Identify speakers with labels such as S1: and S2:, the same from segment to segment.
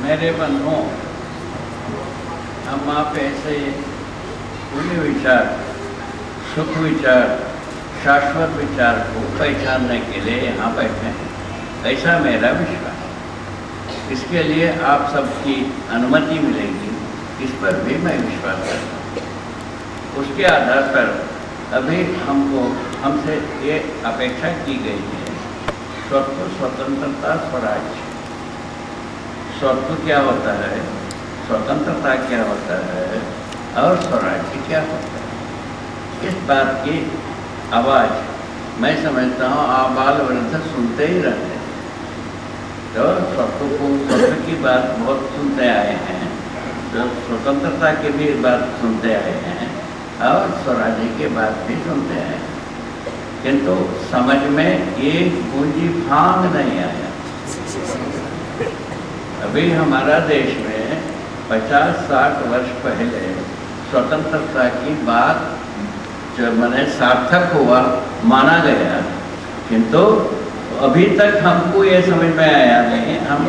S1: मेरे बंधुओं, हम आप ऐसे पुण्य विचार, सुख विचार, शाश्वत विचार को पहचानने के लिए यहाँ बैठे हैं, ऐसा मेरा विश्वास। इसके लिए आप सबकी अनुमति मिलेगी, इस पर भी मैं विश्वास करता हूँ। उसके आधार पर अभी हमसे ये अपेक्षा की गई है, स्वत्व, स्वतंत्रता, स्वराज्य। स्वत्व क्या होता है, स्वतंत्रता क्या होता है और स्वराज्य क्या होता है, इस बात की आवाज़ मैं समझता हूँ आबाल वृद्ध सुनते ही रहते हैं। तो स्वत्व की बात बहुत सुनते आए हैं, तो स्वतंत्रता की भी बात सुनते आए हैं और स्वराज्य की बात भी सुनते आए हैं, किंतु समझ में एक पूंजी भांग नहीं आया। अभी हमारा देश में 50-60 वर्ष पहले स्वतंत्रता की बात जो मैंने सार्थक हुआ माना गया, किंतु अभी तक हमको ये समझ में आया नहीं। हम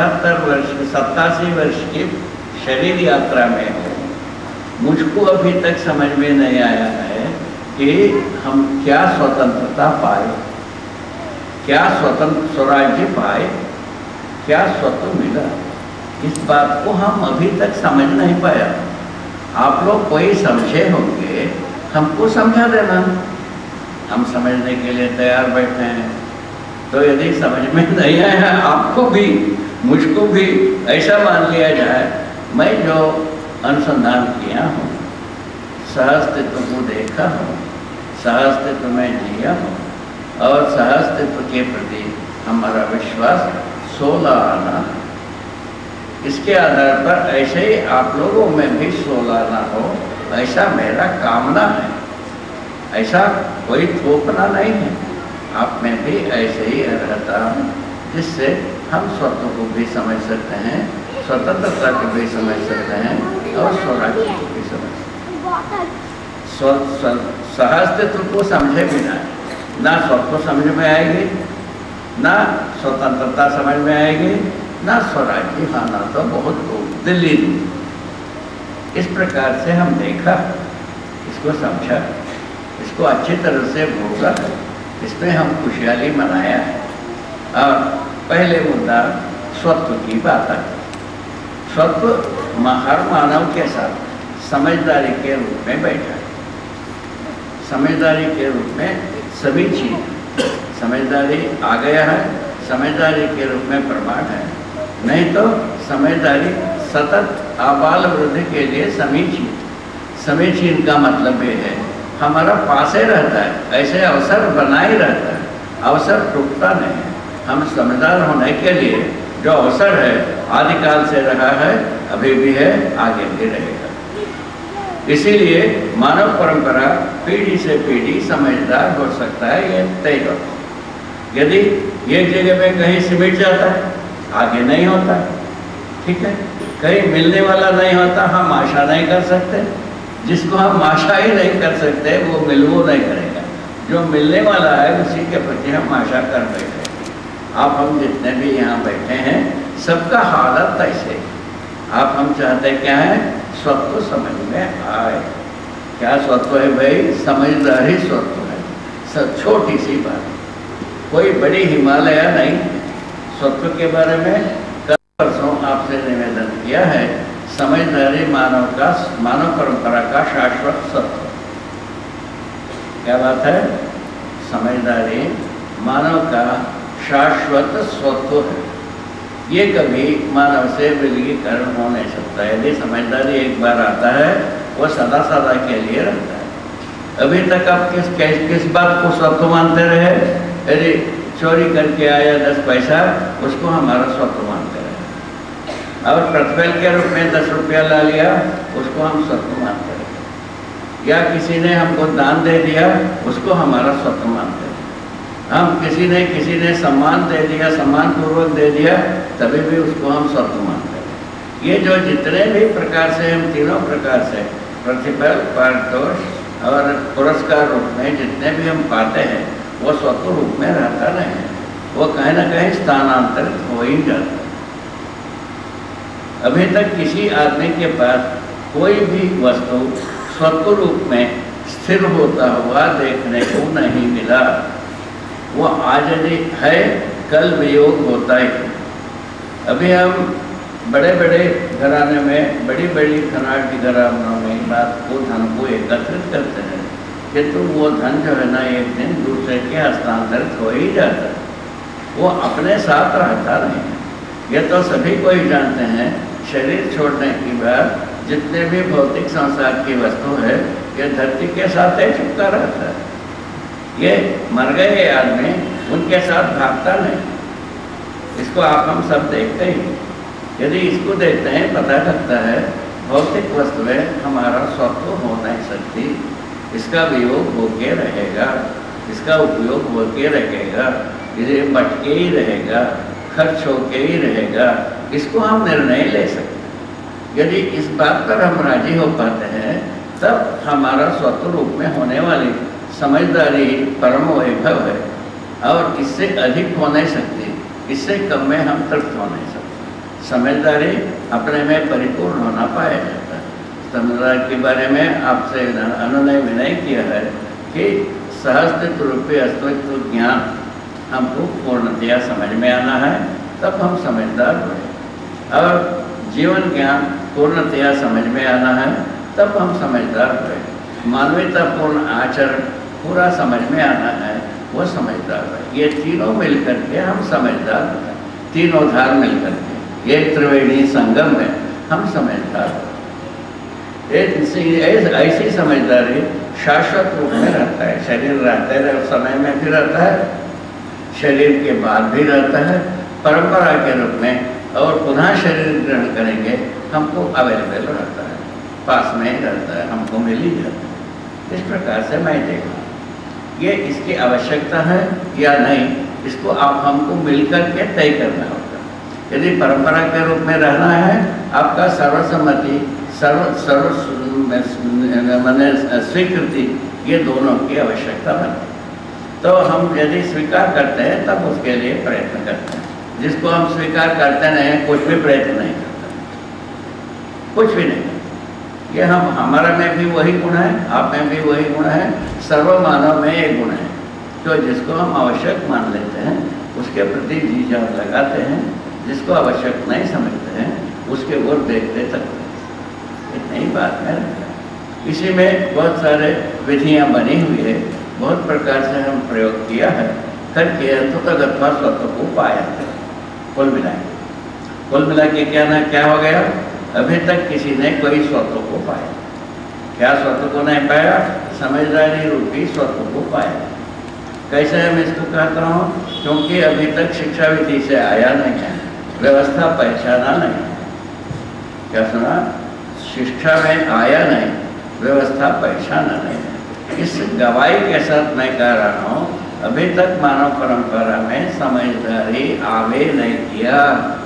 S1: 87 वर्ष की शरीर यात्रा में हो, मुझको अभी तक समझ में नहीं आया है कि हम क्या स्वतंत्रता पाए, क्या स्वतंत्र स्वराज्य पाए, क्या स्वत्व मिला। इस बात को हम अभी तक समझ नहीं पाया। आप लोग कोई समझे होंगे, हमको समझा देना, हम समझने के लिए तैयार बैठे हैं। तो यदि समझ में नहीं आया आपको भी मुझको भी, ऐसा मान लिया जाए मैं जो अनुसंधान किया हूँ, सहअस्तित्व को देखा हूँ, सहअस्तित्व में जिया हूँ और सहअस्तित्व के प्रति हमारा विश्वास 16 आना, इसके आधार पर ऐसे ही आप लोगों में भी 16 आना हो, ऐसा मेरा कामना है। ऐसा कोई थोपना नहीं है, आप में भी ऐसे ही रहता जिससे हम स्वत्व को भी समझ सकते हैं, स्वतंत्रता को भी समझ सकते हैं और स्वराज्य को भी समझ सकते हैं। सहअस्तित्व को समझे बिना ना स्वत्व समझ में आएगी, ना स्वतंत्रता समझ में आएगी, ना स्वराज्य आना तो बहुत दिल्ली। इस प्रकार से हम देखा, इसको समझा, इसको अच्छी तरह से भोगा, इसमें हम खुशहाली मनाया है। और पहले मुद्दा स्वत्व की बात है। स्वत्व हर मानव के साथ समझदारी के रूप में बैठा है। समझदारी के रूप में सभी चीज, समझदारी आ गया है, समझदारी के रूप में प्रमाण है। नहीं तो समझदारी सतत आबाल वृद्धि के लिए समीचीन। समीचीन का मतलब ये है हमारा पासे रहता है, ऐसे अवसर बना ही रहता है, अवसर टूटता नहीं है। हम समझदार होने के लिए जो अवसर है आदिकाल से रहा है, अभी भी है, आगे भी रहेगा। इसीलिए मानव परंपरा पीढ़ी से पीढ़ी समझदार हो सकता है, ये तय होता है। यदि एक जगह में कहीं सिमट जाता है, आगे नहीं होता है, ठीक है। कहीं मिलने वाला नहीं होता, हम आशा नहीं कर सकते। जिसको हम आशा ही नहीं कर सकते वो मिलवो नहीं करेगा। जो मिलने वाला है उसी के प्रति हम आशा कर बैठे। आप हम जितने भी यहाँ बैठे हैं सबका हालत ऐसे। आप हम चाहते क्या है, स्वत्व समझ में आए। क्या स्वत्व है भाई? समझदारी स्वत्व है। सब छोटी सी बात, कोई बड़ी हिमालय नहीं। स्वत्व के बारे में कल परसों आपसे निवेदन किया है। समझदारी मानव परंपरा का शाश्वत सत्व। क्या बात है? समझदारी मानव का शाश्वत स्वत्व है। ये कभी मानव से विलगीकरण हो नहीं सकता। यदि समझदारी एक बार आता है वो सदा सदा के लिए रहता है। अभी तक आप किस बात को स्वत्व मानते रहे? यदि चोरी करके आया 10 पैसा, उसको हमारा स्वत्व मानते रहे। और प्रतिफल के रूप में 10 रुपया ला लिया, उसको हम स्वत्व मानते रहे। या किसी ने हमको दान दे दिया, उसको हमारा स्वत्व मानते रहे। हम किसी ने सम्मान दे दिया, सम्मान पूर्वक दे दिया, तभी भी उसको हम स्वत्व मानते रहे। ये जो जितने भी प्रकार से हम तीनों प्रकार से प्रतिफल, पारितोष और पुरस्कार रूप में जितने भी हम पाते हैं, वो स्वत्व रूप में रहता नहीं है। वो कहीं ना कहीं स्थानांतरित हो ही जाता है। अभी तक किसी आदमी के पास कोई भी वस्तु स्वतः रूप में स्थिर होता हुआ देखने को नहीं मिला। वो आज यदि है, कल वियोग होता ही। अभी हम बड़े बड़े घराने में, बड़ी बड़ी खनाट की घरानों में बात को धन को एकत्रित करते हैं, किंतु वो धन जो है ना एक दिन दूसरे के हस्तांतरित हो ही जाता है, वो अपने साथ रहता नहीं। ये तो सभी को ही जानते हैं, शरीर छोड़ने के बाद जितने भी भौतिक संसार की वस्तु है ये धरती के साथ ही चिपका रहता है। ये मर गए आदमी उनके साथ भागता नहीं। इसको आप हम सब देखते ही। यदि इसको देखते हैं पता लगता है भौतिक वस्तुएं हमारा स्वतः हो नहीं सकती, इसका वियोग होके रहेगा, इसका उपयोग होके रहेगा, ये बटके ही रहेगा, खर्च होके ही रहेगा। इसको हम निर्णय ले सकते हैं। यदि इस बात पर हम राजी हो पाते हैं तब हमारा स्वतः रूप में होने वाली समझदारी परम वैभव है, और इससे अधिक हो नहीं सकती, इससे कम में हम तृप्त हो नहीं सकते। समझदारी अपने में परिपूर्ण होना पाया जाता है। समझदारी के बारे में आपसे अनुनय विनय किया है कि सहस्तित्व रूपी अस्तित्व ज्ञान हमको पूर्णतया समझ में आना है, तब हम समझदार हुए। और जीवन ज्ञान पूर्णतया समझ में आना है, तब हम समझदार हुए। मानवतापूर्ण आचरण पूरा समझ में आना है, वो समझदार है। ये तीनों मिलकर के हम समझदार हैं। तीनों धार मिलकर के ये त्रिवेणी संगम में हम समझदार हैं। ऐसी समझदारी शाश्वत रूप में रहता है। शरीर रहते रहे समय में भी रहता है, शरीर के बाद भी रहता है, परंपरा के रूप में, और पुनः शरीर ग्रहण करेंगे हमको अवेलेबल रहता है, पास में ही रहता है, हमको मिल ही जाता है। इस प्रकार से मैं देखा ये इसकी आवश्यकता है या नहीं, इसको आप हमको मिलकर के तय करना होगा। यदि परंपरा के रूप में रहना है, आपका सर्वसम्मति माने स्वीकृति, ये दोनों की आवश्यकता बनती है। तो हम यदि स्वीकार करते हैं तब उसके लिए प्रयत्न करते हैं। जिसको हम स्वीकार करते नहीं, कुछ भी प्रयत्न नहीं करते, कुछ भी नहीं। ये हमारा में भी वही गुण है, आप में भी वही गुण है, सर्व मानव में एक गुण है। तो जिसको हम आवश्यक मान लेते हैं उसके प्रति जी जान लगाते हैं, जिसको आवश्यक नहीं समझते हैं उसके ओर देखते तक इतनी ही बात है। इसी में बहुत सारे विधियाँ बनी हुई है, बहुत प्रकार से हम प्रयोग किया है, करके तत्वगत्वा स्वत्व को पाया है। कुल मिला के क्या हो गया? अभी तक किसी ने कोई स्वत्व को पाया। क्या स्वत्व को नहीं पाया? समझदारी रूपी स्वत्व को पाया। कैसे मैं इसको कहता हूँ? क्योंकि अभी तक शिक्षा विधि से आया नहीं है, व्यवस्था पहचाना नहीं। क्या सुना? शिक्षा में आया नहीं, व्यवस्था पहचाना नहीं। इस गवाही के साथ मैं कह रहा हूँ अभी तक मानव परंपरा में समझदारी आवे नहीं किया।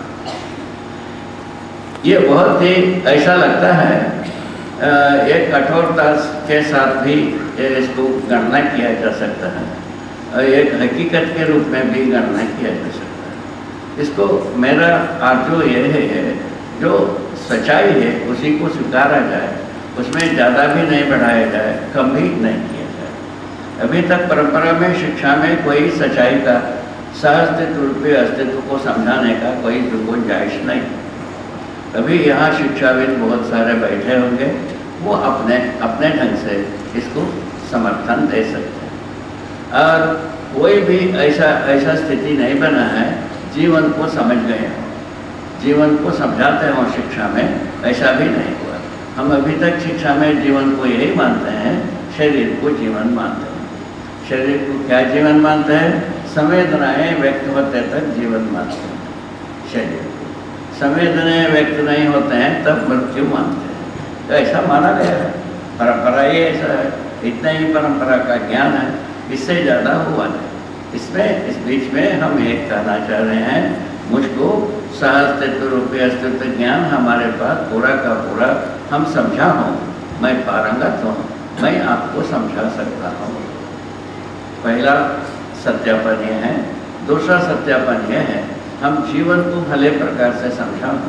S1: ये बहुत ही ऐसा लगता है, एक कठोरता के साथ भी इसको गणना किया जा सकता है, एक हकीकत के रूप में भी गणना किया जा सकता है। इसको मेरा आरजू ये है जो सच्चाई है उसी को स्वीकारा जाए, उसमें ज़्यादा भी नहीं बढ़ाया जाए, कम भी नहीं किया जाए। अभी तक परंपरा में शिक्षा में कोई सच्चाई का सहअस्तित्व रूपी अस्तित्व को समझाने का कोई गुंजाइश नहीं। अभी यहाँ शिक्षाविद बहुत सारे बैठे होंगे, वो अपने अपने ढंग से इसको समर्थन दे सकते हैं। और कोई भी ऐसा स्थिति नहीं बना है जीवन को समझ गए हों, जीवन को समझाते हों शिक्षा में, ऐसा भी नहीं हुआ। हम अभी तक शिक्षा में जीवन को यही मानते हैं, शरीर को जीवन मानते हैं। शरीर को क्या जीवन मानते हैं? संवेदनाएं व्यक्त होते तक जीवन मानते हैं। शरीर को संवेदनाएं व्यक्त नहीं होते हैं तब मृत्यु मानते हैं। तो ऐसा माना गया है, परंपरा ये ऐसा है, इतना ही परंपरा का ज्ञान है, इससे ज़्यादा हुआ नहीं। इसमें इस बीच में हम एक कहना चाह रहे हैं, मुझको सहअस्तित्व रूपी अस्तित्व ज्ञान हमारे पास पूरा का पूरा हम समझा हूँ, मैं पारंगत हूँ, मैं आपको समझा सकता हूँ। पहला सत्यापन यह है। दूसरा सत्यापन यह है, हम जीवन को भले प्रकार से समझा हूँ,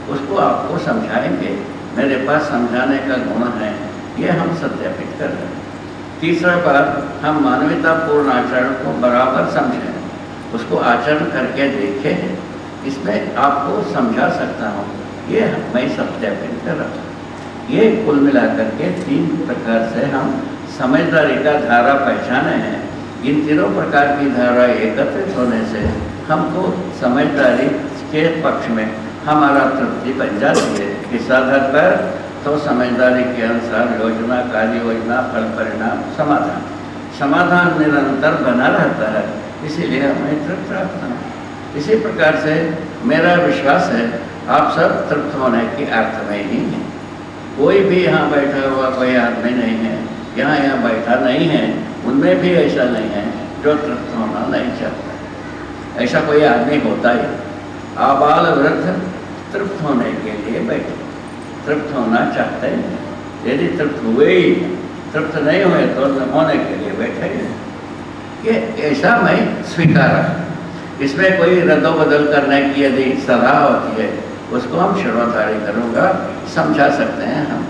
S1: उसको आपको समझाएंगे, मेरे पास समझाने का गुण है, ये हम सत्यापित कर रहे हैं। तीसरा बात, हम मानवतापूर्ण आचरण को बराबर समझें, उसको आचरण करके देखें, इसमें आपको समझा सकता हूँ, ये मैं सत्यापित कर रहा हूँ। ये कुल मिलाकर के 3 प्रकार से हम समझदारी का धारा पहचाने हैं। इन तीनों प्रकार की धारा एकत्रित होने से हमको समझदारी के पक्ष में हमारा तृप्ति बन जाती है। इस आधार पर तो समझदारी के अनुसार योजना, कार्य योजना, फल, परिणाम, समाधान, समाधान निरंतर बना रहता है, इसीलिए हमें तृप्त रहता है। इसी प्रकार से मेरा विश्वास है आप सब तृप्त होने की अर्थ में ही हैं। कोई भी यहाँ बैठा हुआ कोई आदमी नहीं है, यहाँ बैठा नहीं है, उनमें भी ऐसा नहीं है जो तृप्त होना नहीं चाहता। ऐसा कोई आदमी होता ही, आबाल वृद्ध तृप्त होने के लिए बैठे, तृप्त होना चाहते हैं। यदि तृप्त हुए ही, तृप्त नहीं हुए तो होने के लिए बैठे हैं। ये ऐसा मैं स्वीकारा। इसमें कोई रद्दोबदल करने की यदि सलाह होती है, उसको हम शर्वधारी करूँगा, समझा सकते हैं हम।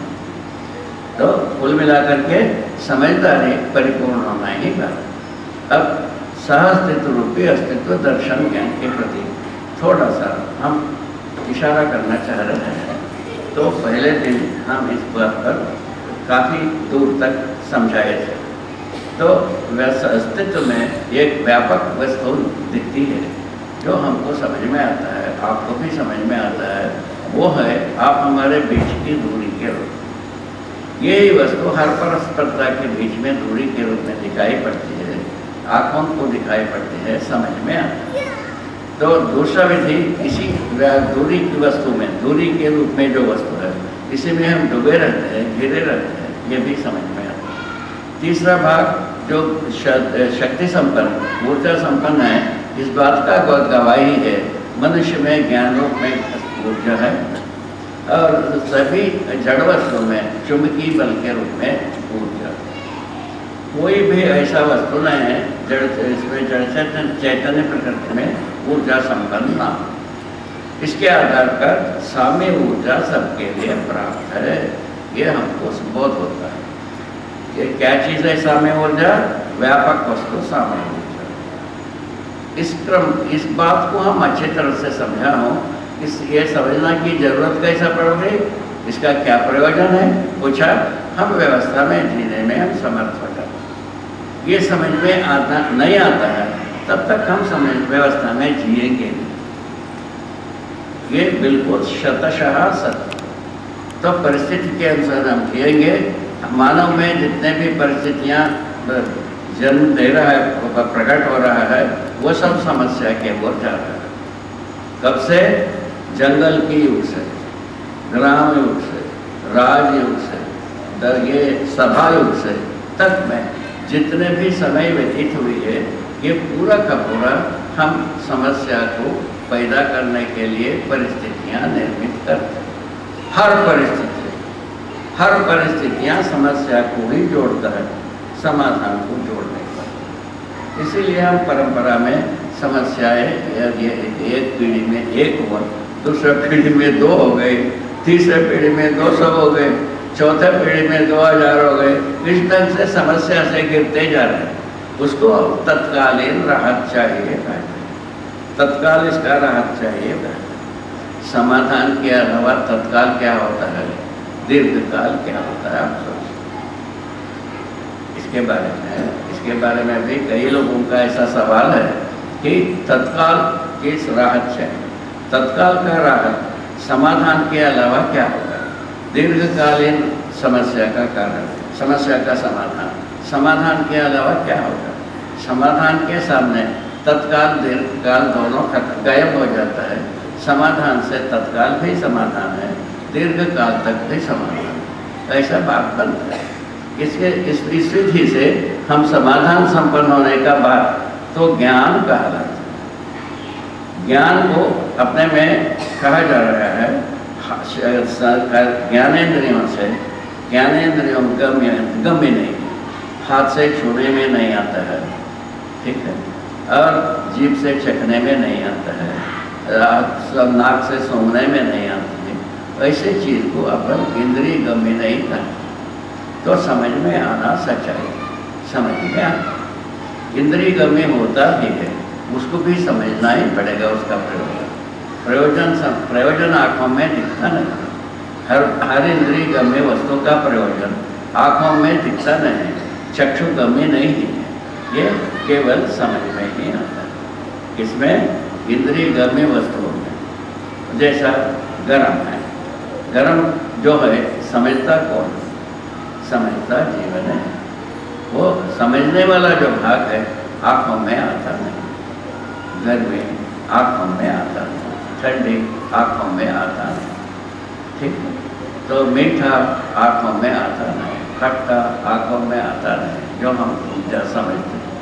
S1: तो कुल मिलाकर के समझदारी परिपूर्ण होना ही बात। अब सहअस्तित्व रूपी अस्तित्व दर्शन ज्ञान के प्रति थोड़ा सा हम इशारा करना चाह रहे हैं। तो पहले दिन हम इस बात पर काफ़ी दूर तक समझाए थे। तो वैसे अस्तित्व में एक व्यापक वस्तु दिखती है जो हमको समझ में आता है, आपको भी समझ में आता है, वो है आप हमारे बीच की दूरी के रूप। यही वस्तु हर परस्परता के बीच में दूरी के रूप में दिखाई पड़ती है, आँखों को दिखाई पड़ती है, समझ में आती है। तो दूसरा विधि, इसी दूरी की वस्तु में, दूरी के रूप में जो वस्तु है, इसी में हम डूबे रहते हैं, घिरे रहते हैं, ये भी समझ में आता है। तीसरा भाग जो शक्ति संपन्न, ऊर्जा संपन्न है, इस बात का गवाही है मनुष्य में ज्ञान रूप में ऊर्जा है और सभी जड़ वस्तु में चुंबकीय बल के रूप में ऊर्जा। कोई भी ऐसा वस्तु नहीं है जड़, इसमें जड़ चैतन्य प्रकृति में ऊर्जा संपन्न ना। इसके आधार पर साम्य ऊर्जा सबके लिए प्राप्त है, ये हमको बोध होता है। ये क्या चीज़ है साम्य ऊर्जा? व्यापक वस्तु साम्य ऊर्जा। इस बात को हम अच्छी तरह से समझा हो, ये समझना की जरूरत कैसा पड़ गई, इसका क्या प्रयोजन है, पूछा, हम व्यवस्था में जीने में हम समर्थ हो जाते। ये समझ में आता नहीं आता है तब तक हम समझ व्यवस्था में जिएंगे नहीं। ये बिल्कुल शतशः सत्य। तो परिस्थिति के अनुसार हम जिएंगे। मानव में जितने भी परिस्थितियाँ जन्म दे रहा है, प्रकट हो रहा है, वो सब समस्या के ओर जा रहा है। कब से? जंगल की युग से, ग्राम युग से, राज युग से, ये सभा युग से तक में जितने भी समय व्यतीत हुई है, ये पूरा का पूरा हम समस्या को पैदा करने के लिए परिस्थितियाँ निर्मित करते हैं। हर परिस्थितियाँ समस्या को ही जोड़ता है, समाधान को जोड़ने पर। इसीलिए हम परंपरा में समस्याएं एक पीढ़ी में एक हुआ, दूसरे पीढ़ी में 2 हो गए, तीसरे पीढ़ी में 200 हो गए, चौथे पीढ़ी में 2000 हो गए। इस ढंग से समस्या से गिरते जा रहे हैं। उसको तत्कालीन राहत चाहिए, तत्काल इसका राहत चाहिए। समाधान के अलावा तत्काल क्या होता है, दीर्घकाल क्या होता है, आप सोचिए। इसके बारे में भी कई लोगों का ऐसा सवाल है कि तत्काल की राहत चाहिए। तत्काल का राहत समाधान के अलावा क्या होगा? दीर्घकालीन समस्या का कारण, समस्या का समाधान के अलावा क्या होगा? समाधान के सामने तत्काल दीर्घकाल दोनों गायब हो जाता है। समाधान से तत्काल भी समाधान है, दीर्घकाल तक भी समाधान, ऐसा बात बनता है। इस विधि से हम समाधान संपन्न होने का बात तो ज्ञान कहलाता है। ज्ञान को अपने में कहा जा रहा है ज्ञानेंद्रियों से, ज्ञानेंद्रियों गम्य नहीं, हाथ से छूने में नहीं आता है, ठीक है, और जीभ से चखने में नहीं आता है, नाक से सूंघने में नहीं आती ऐसे चीज को अपन इंद्रिय गम्य नहीं करते तो समझ में आना सच्चाई, समझ में आना। इंद्रिय गम्य होता भी है, उसको भी समझना ही पड़ेगा। उसका प्रयोजन आँखों में दिखता नहीं। हर इंद्रिय गम्य वस्तु का प्रयोजन आँखों में दिखता नहीं, चक्षु गम्य नहीं है, ये केवल समझ में ही आता है। इसमें इंद्रिय गम्य वस्तुओं में जैसा गरम है, गरम जो है समझता कौन? समझता जीवन है। वो समझने वाला जो भाग है आँखों में आता नहीं, गर्मी आँखों में आता नहीं, ठंडी आँखों में आता नहीं, ठीक है। तो मीठा आँखों में आता नहीं, खट्टा आँखों में आता नहीं, जो हम ऊर्जा समझते हैं।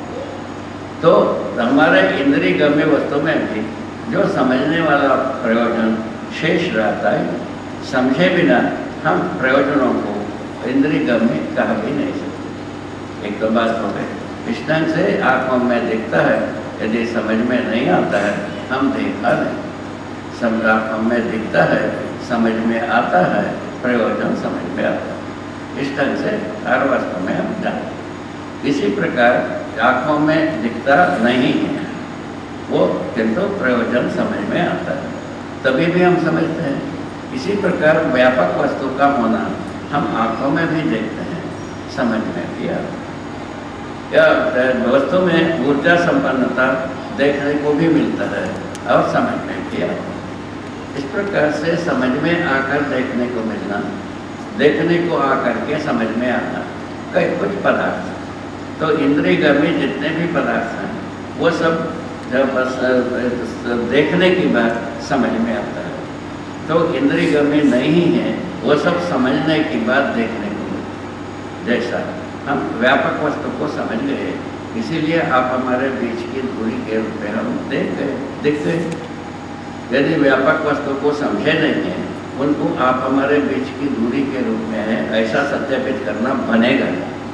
S1: तो हमारे इंद्रिय गम्य वस्तु में भी जो समझने वाला प्रयोजन शेष रहता है, समझे बिना हम प्रयोजनों को इंद्रिय गम्य कह भी नहीं सकते। एक तो बात हो गई। इस ढंग से आँखों में दिखता है, यदि समझ में नहीं आता है हम देखा नहीं। समझ आँखों में दिखता है, समझ में आता है, प्रयोजन समझ में आता है। इस ढंग से हर वस्तु में हम जानते। इसी प्रकार आँखों में दिखता नहीं है वो, किंतु प्रयोजन समझ में आता है, तभी भी हम समझते हैं। इसी प्रकार व्यापक वस्तु का होना हम आँखों में भी देखते हैं, समझ में भी आता है। या वस्तु में ऊर्जा संपन्नता देखने को भी मिलता है और समझ में भी आता है। इस प्रकार से समझ में आकर देखने को मिलना, देखने को आकर के समझ में आना, कई कुछ पदार्थ। तो इंद्रिय गम्य जितने भी पदार्थ हैं वो सब जब बस देखने की बात समझ में आता है। तो इंद्रिय गम्य नहीं है वो सब समझने की बात देखने को मिलती। जैसा हम व्यापक वस्तु को समझ गए, इसीलिए आप हमारे बीच की दूरी के रूप में हम देख गए, दिख गए। यदि व्यापक वस्तु को समझे नहीं है, उनको आप हमारे बीच की दूरी के रूप में है ऐसा सत्यापित करना बनेगा,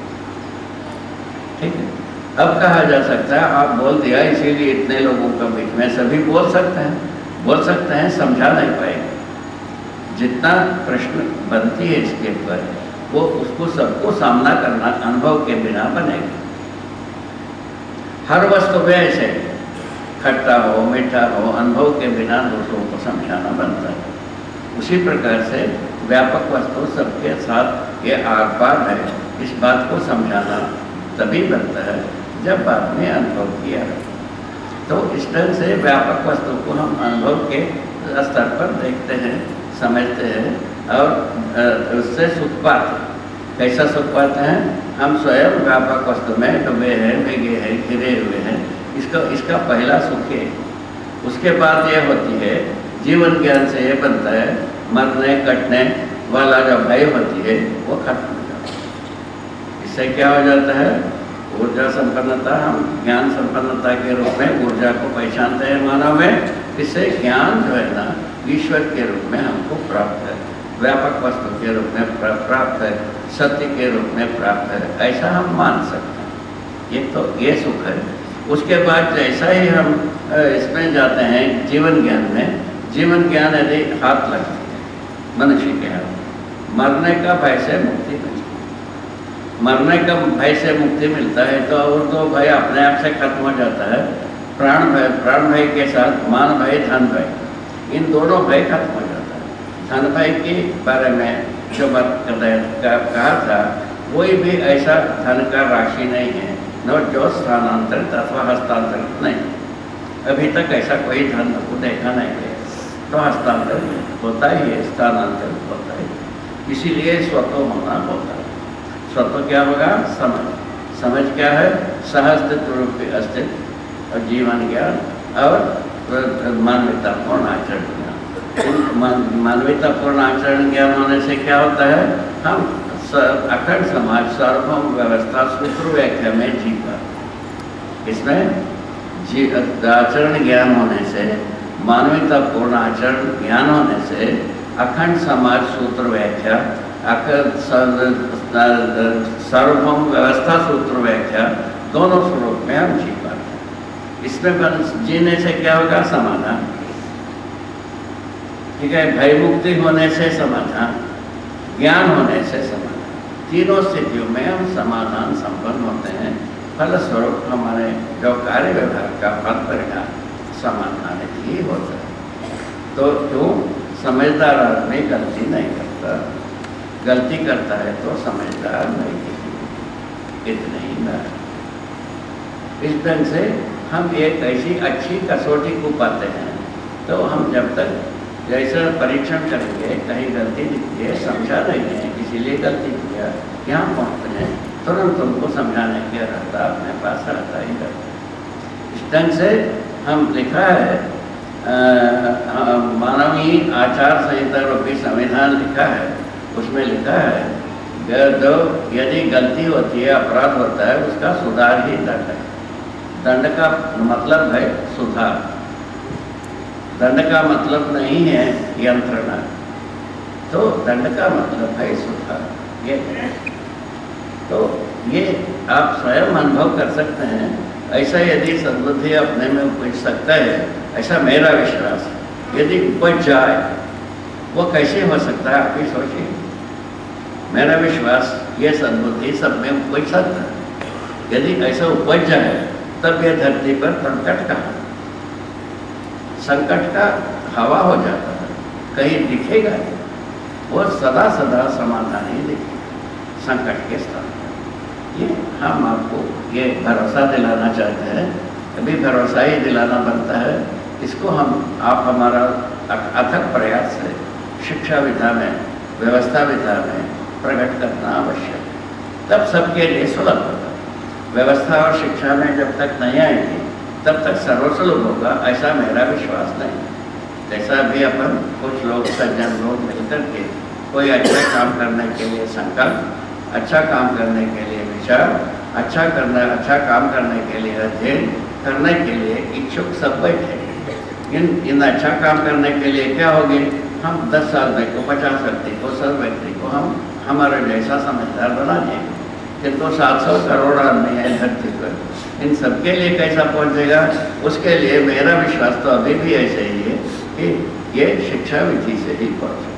S1: ठीक है। अब कहा जा सकता है आप बोल दिया इसीलिए इतने लोगों के बीच में सभी बोल सकते हैं, समझा नहीं पाएंगे। जितना प्रश्न बनती है इसके ऊपर वो उसको सबको सामना करना अनुभव के बिना बनेगा। हर वस्तु में ऐसे खट्टा हो मीठा हो, अनुभव के बिना दूसरों को समझाना बनता है। उसी प्रकार से व्यापक वस्तु सबके साथ ये आर पार है, इस बात को समझाना तभी बनता है जब बाद में अनुभव किया। तो इस ढंग से व्यापक वस्तु को हम अनुभव के स्तर पर देखते हैं, समझते हैं और उससे सुख पाते हैं। कैसा सुख पाते हैं? हम स्वयं व्यापक वस्तु में डूबे हैं, भीगे हैं, घिरे हुए हैं, इसका पहला सुख है। उसके बाद ये होती है जीवन ज्ञान से ये बनता है मरने कटने वाला जो भय होती है वो खत्म हो जाता है। इससे क्या हो जाता है? ऊर्जा संपन्नता, हम ज्ञान संपन्नता के रूप में ऊर्जा को पहचानते हैं मानव में। इससे ज्ञान जो है ना ईश्वर के रूप में हमको प्राप्त है, व्यापक वस्तु के रूप में प्राप्त है, सत्य के रूप में प्राप्त है, ऐसा हम मान सकते हैं। ये सुख है। उसके बाद जैसा ही हम इसमें जाते हैं जीवन ज्ञान में, जीवन ज्ञान यदि हाथ लगती है मनुष्य के हाथ, मरने का भय से मुक्ति मिलती है। मरने का भय से मुक्ति मिलता है तो और तो भय अपने आप से खत्म हो जाता है। प्राण भय के साथ मान भय, धन भय, इन दोनों भय खत्म हो जाता है। धन भय के बारे में जो बात कहा था, कोई भी ऐसा धन का राशि नहीं है न जो स्थानांतरित अथवा हस्तांतरित नहीं। अभी तक ऐसा कोई धन को देखा नहीं है। तो हस्तांतरित होता ही है, स्थानांतरित होता है, इसीलिए स्वतः होना होता है। स्वतः क्या होगा? समझ क्या है? सहस्तित्व रूपी अस्तित्व और जीवन ज्ञान और मानवतापूर्ण आचरण ज्ञान। मानवतापूर्ण आचरण ज्ञान होने से क्या होता है? हम अखंड समाज सार्वभौम व्यवस्था सूत्र व्याख्या में जी पाते। इसमें आचरण ज्ञान होने से, मानवतापूर्ण आचरण ज्ञान होने से अखंड समाज सूत्र व्याख्या, सार्वभौम व्यवस्था सूत्र व्याख्या दोनों स्वरूप में हम जी पाते। इसमें जीने से क्या होगा? समाधान। ठीक है, भय मुक्ति होने से समाधान, ज्ञान होने से समाधान, तीनों स्थितियों में हम समाधान संपन्न होते हैं। फलस्वरूप हमारे जो कार्य व्यवहार का फल परिणाम समाधान ही होता है। तो क्यों? समझदार आदमी गलती नहीं करता, गलती करता है तो समझदार नहीं, इतने ही ना। इस ढंग से हम एक ऐसी अच्छी कसौटी को पाते हैं। तो हम जब तक जैसा परीक्षण करेंगे, कहीं गलती दिखती है, समझा नहीं है इसीलिए गलती किया, यहाँ पहुँचते हैं तुरंत उनको समझाने के रहता अपने पास रहता ही रहता। इस ढंग से हम लिखा है मानवीय आचार संहिता रूपी संविधान लिखा है, उसमें लिखा है जो यदि गलती होती है, अपराध होता है, उसका सुधार ही दंड है। दंड का मतलब है सुधार, दंड का मतलब नहीं है यंत्रणा। तो दंड का मतलब है सुधार। ये आप स्वयं अनुभव कर सकते हैं। ऐसा यदि सद्बुद्धि अपने में उपज सकता है, ऐसा मेरा विश्वास है। यदि उपज जाए वो कैसे हो सकता है, आप ही सोचिए। मेरा विश्वास ये सद्बुद्धि सब में उपज सकता है। यदि ऐसा उपज जाए तब ये धरती पर संकट का हवा हो जाता है, कहीं दिखेगा नहीं, वो सदा सदा समाधान ही दिखेगा संकट के स्थान पर। ये हम आपको ये भरोसा दिलाना चाहते हैं, कभी भरोसा ही दिलाना बनता है। इसको आप हमारा अथक प्रयास से शिक्षा विधा में, व्यवस्था विधा में प्रकट करना आवश्यक है, तब सबके लिए सुलभ होगा। व्यवस्था और शिक्षा में जब तक नहीं आएगी तब तक सर्वसुलभ होगा, ऐसा मेरा विश्वास नहीं। जैसा भी अपन कुछ लोग, सज्जन लोग मिलकर के कोई अच्छा काम करने के लिए संकल्प, अच्छा काम करने के लिए विचार, अच्छा काम करने के लिए अध्ययन करने के लिए इच्छुक सब बैठे। इन अच्छा काम करने के लिए क्या होगी, हम 10 आदमी को, 50 व्यक्ति को, 100 व्यक्ति को हम हमारे जैसा समझदार बना देंगे। किंतु 700 करोड़ आदमी है धरती पर, इन सबके लिए कैसा पहुंचेगा, उसके लिए मेरा विश्वास तो अभी भी ऐसे ही है कि ये शिक्षा विधि से ही पहुँचे।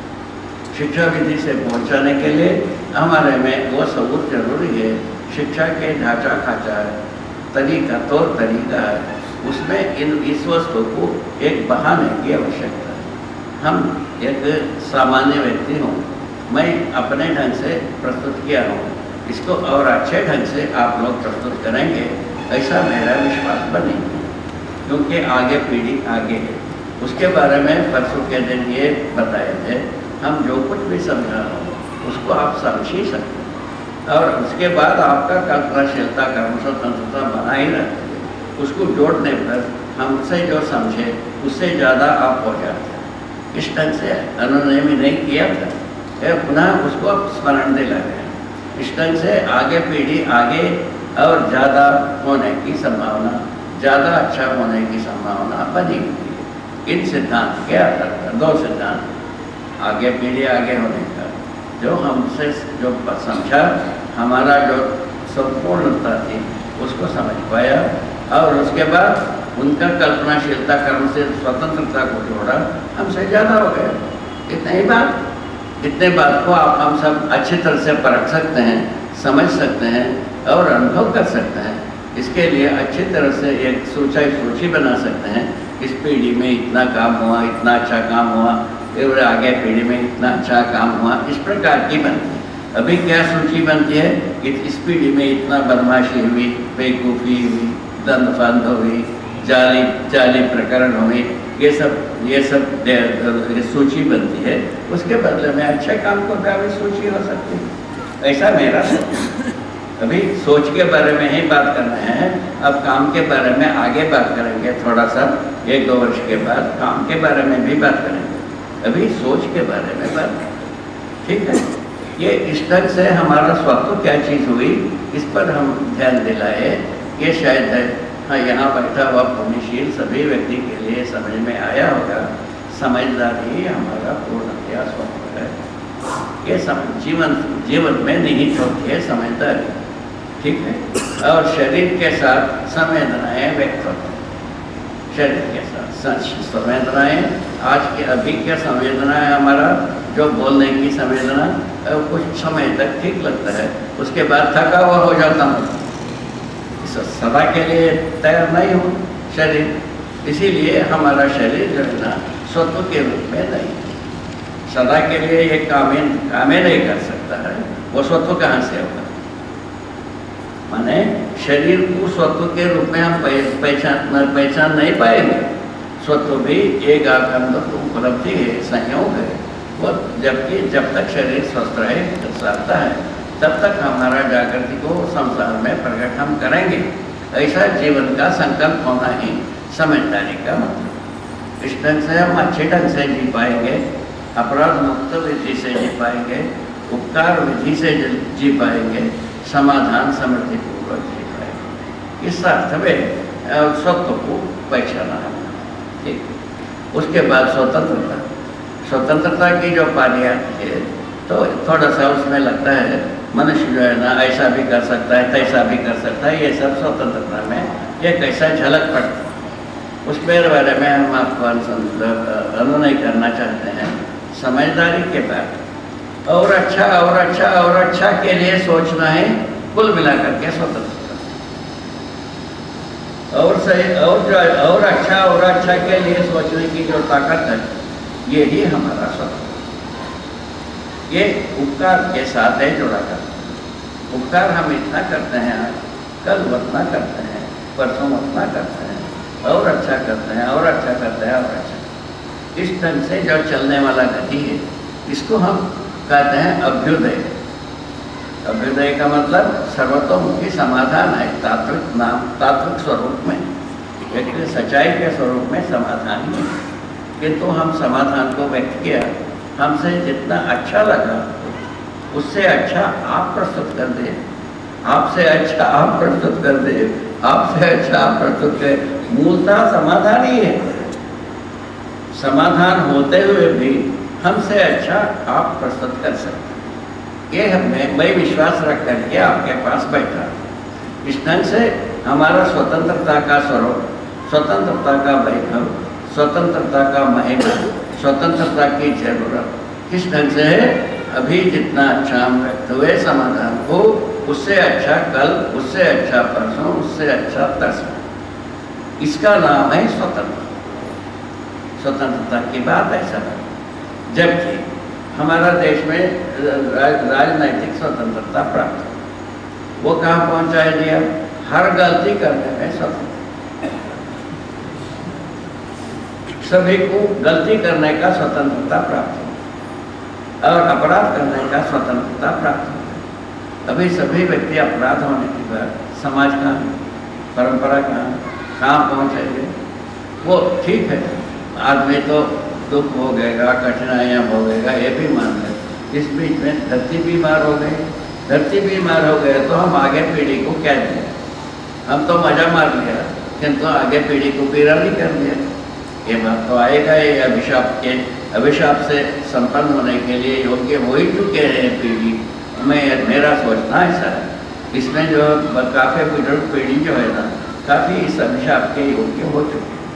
S1: शिक्षा विधि से पहुंचाने के लिए हमारे में वो सबूत जरूरी है। शिक्षा के ढांचा खाचा है, तरीका तौर तरीका है, उसमें इस वस्तु को एक बहाने की आवश्यकता है। हम एक सामान्य व्यक्ति हूँ, मैं अपने ढंग से प्रस्तुत किया हूँ, इसको और अच्छे ढंग से आप लोग प्रस्तुत करेंगे, ऐसा मेरा विश्वास बनेगा। क्योंकि आगे पीढ़ी आगे है, उसके बारे में परसों के दिन ये बताए थे, हम जो कुछ भी समझा रहे उसको आप समझ ही सकते हैं, और उसके बाद आपका कल्पनाशीलता, कर्म स्वतंत्रता बना ही रहती है। उसको जोड़ने पर हमसे जो समझे उससे ज़्यादा आप हो जाते हैं। इस ढंग से उन्होंने भी नहीं किया था, पुनः उसको आप स्मरण दिला रहे हैं। इस ढंग से आगे पीढ़ी आगे और ज़्यादा होने की संभावना, ज़्यादा अच्छा होने की संभावना बनी हुई है। इन सिद्धांत के आधार पर 2 सिद्धांत, आगे पीढ़ी आगे होने का जो हमसे जो समझा, हमारा जो संपूर्णता थी उसको समझ पाया, और उसके बाद उनका कल्पनाशीलता, कर्म से स्वतंत्रता को जोड़ा, हमसे ज़्यादा हो गया। इतने बात को हम सब अच्छी तरह से परख सकते हैं, समझ सकते हैं और अनुभव कर सकते हैं। इसके लिए अच्छी तरह से एक सूची बना सकते हैं। इस पीढ़ी में इतना काम हुआ, इतना अच्छा काम हुआ, और आगे पीढ़ी में इतना अच्छा काम हुआ, इस प्रकार की बनती है। अभी क्या सूची बनती है कि इस पीढ़ी में इतना बदमाशी हुई, बेवकूफ़ी हुई, दंड हुई, जाली प्रकरण हुए, ये सब सूची बनती है। उसके बदले में अच्छे काम को भी सूची हो सकती है, ऐसा मेरा सोच। अभी सोच के बारे में ही बात करना है, अब काम के बारे में आगे बात करेंगे, थोड़ा सा 1-2 वर्ष के बाद काम के बारे में भी बात करेंगे। अभी सोच के बारे में बात, ठीक है। ये इस ढंग से हमारा स्वत्व क्या चीज़ हुई, इस पर हम ध्यान दिलाए, ये शायद है। हाँ, यहाँ बैठा हुआ पुण्यशील सभी व्यक्ति के लिए समझ में आया होगा। समझदारी हमारा पूर्णतया स्वत्व है। ये जीवन में निहित होती है समझदारी, ठीक है। और शरीर के साथ संवेदनाएं व्यक्त होती हैं। शरीर के साथ संवेदनाएं, आज के अभी क्या संवेदना है हमारा, जो बोलने की संवेदना कुछ समय तक ठीक लगता है, उसके बाद थका हुआ हो जाता हूँ, सदा के लिए तैयार नहीं हो शरीर, इसीलिए हमारा शरीर जो है ना स्वत्व के रूप में नहीं, सदा के लिए ये कामे नहीं कर सकता है, वो स्वत्व कहाँ से होगा। माने शरीर को स्वत्व के रूप में हम पहचान नहीं पाएंगे। स्वत्व भी एक आगंत उपलब्धि है, संयोग है, वो जबकि जब तक शरीर स्वस्थ रहे चलता है तब तक हमारा जागृति को संसार में प्रकट हम करेंगे। ऐसा जीवन का संकल्प होना ही समझदारी का मतलब। इस ढंग से हम अच्छे ढंग से जी पाएंगे, अपराध मुक्त विधि से जी पाएंगे, उपकार विधि से जी पाएंगे, समाधान समृद्धि पूर्वक जी पाएंगे। इस अर्थ में स्वत्व को पहचाना है। ठीक, उसके बाद स्वतंत्रता की जो पानी आती है तो थोड़ा सा उसमें लगता है मनुष्य जो है ना ऐसा भी कर सकता है, तैसा भी कर सकता है, ये सब स्वतंत्रता में ये कैसा झलक पड़ता है, उसके बारे में हम आपको अनुनय करना चाहते हैं। समझदारी के बाद और अच्छा और अच्छा और अच्छा के लिए सोचना है, कुल मिलाकर के स्वतंत्रता और सही और अच्छा के लिए सोचने की जो ताकत है, ये ही हमारा स्वतंत्र, ये उपकार के साथ है जुड़ा कर। उपकार हम इतना करते हैं, आज कल उतना करते हैं, परसों उतना करते हैं, और अच्छा करते हैं और अच्छा करते हैं और अच्छा। इस ढंग से जो चलने वाला गति है, इसको हम कहते हैं अभ्युदय। अभ्युदय का मतलब सर्वतोमुखी समाधान है, तात्विक स्वरूप में, एक सच्चाई के स्वरूप में समाधान ही है। किंतु हम समाधान को व्यक्त किया, हमसे जितना अच्छा लगा उससे अच्छा आप प्रस्तुत कर दे, आपसे अच्छा आप प्रस्तुत कर दे, आपसे अच्छा आप प्रस्तुत कर, मूलतः समाधान ही है। समाधान होते हुए भी हमसे अच्छा आप प्रस्तुत कर सकते, ये मैं विश्वास रख करके आपके पास बैठा। इस ढंग से हमारा स्वतंत्रता का स्वरूप, स्वतंत्रता का वैभव, स्वतंत्रता का महिमा, स्वतंत्रता की जरूरत किस ढंग से है, अभी जितना अच्छा हम व्यक्त हुए समाधान को, उससे अच्छा कल, उससे अच्छा परसों, उससे अच्छा तरसों, इसका नाम है स्वतंत्रता। स्वतंत्रता की बात ऐसा है। जबकि हमारा देश में राजनैतिक स्वतंत्रता प्राप्त हो, वो कहाँ पहुँचा है दिया, हर गलती करने में स्वतंत्र, सभी को गलती करने का स्वतंत्रता प्राप्त हो और अपराध करने का स्वतंत्रता प्राप्त हो। अभी सभी व्यक्ति अपराध होने के बाद समाज का, परंपरा कहाँ पहुँचेंगे। वो ठीक है, आदमी तो दुख भोगेगा, कठिनाइयाँ भोगेगा, ये भी मान ले। इस बीच में धरती बीमार हो गई, धरती बीमार हो गए तो हम आगे पीढ़ी को क्या दें। हम तो मजा मार लिया, किंतु आगे पीढ़ी को पीड़ा नहीं कर दिया। ये बात तो आएगा, ये अभिशाप से संपन्न होने के लिए योग्य हो ही चुके हैं पीढ़ी में, मेरा सोचना ऐसा है। इसमें जो काफ़ी बुजुर्ग पीढ़ी जो है ना, काफ़ी इस अभिशाप के योग्य हो चुके हैं,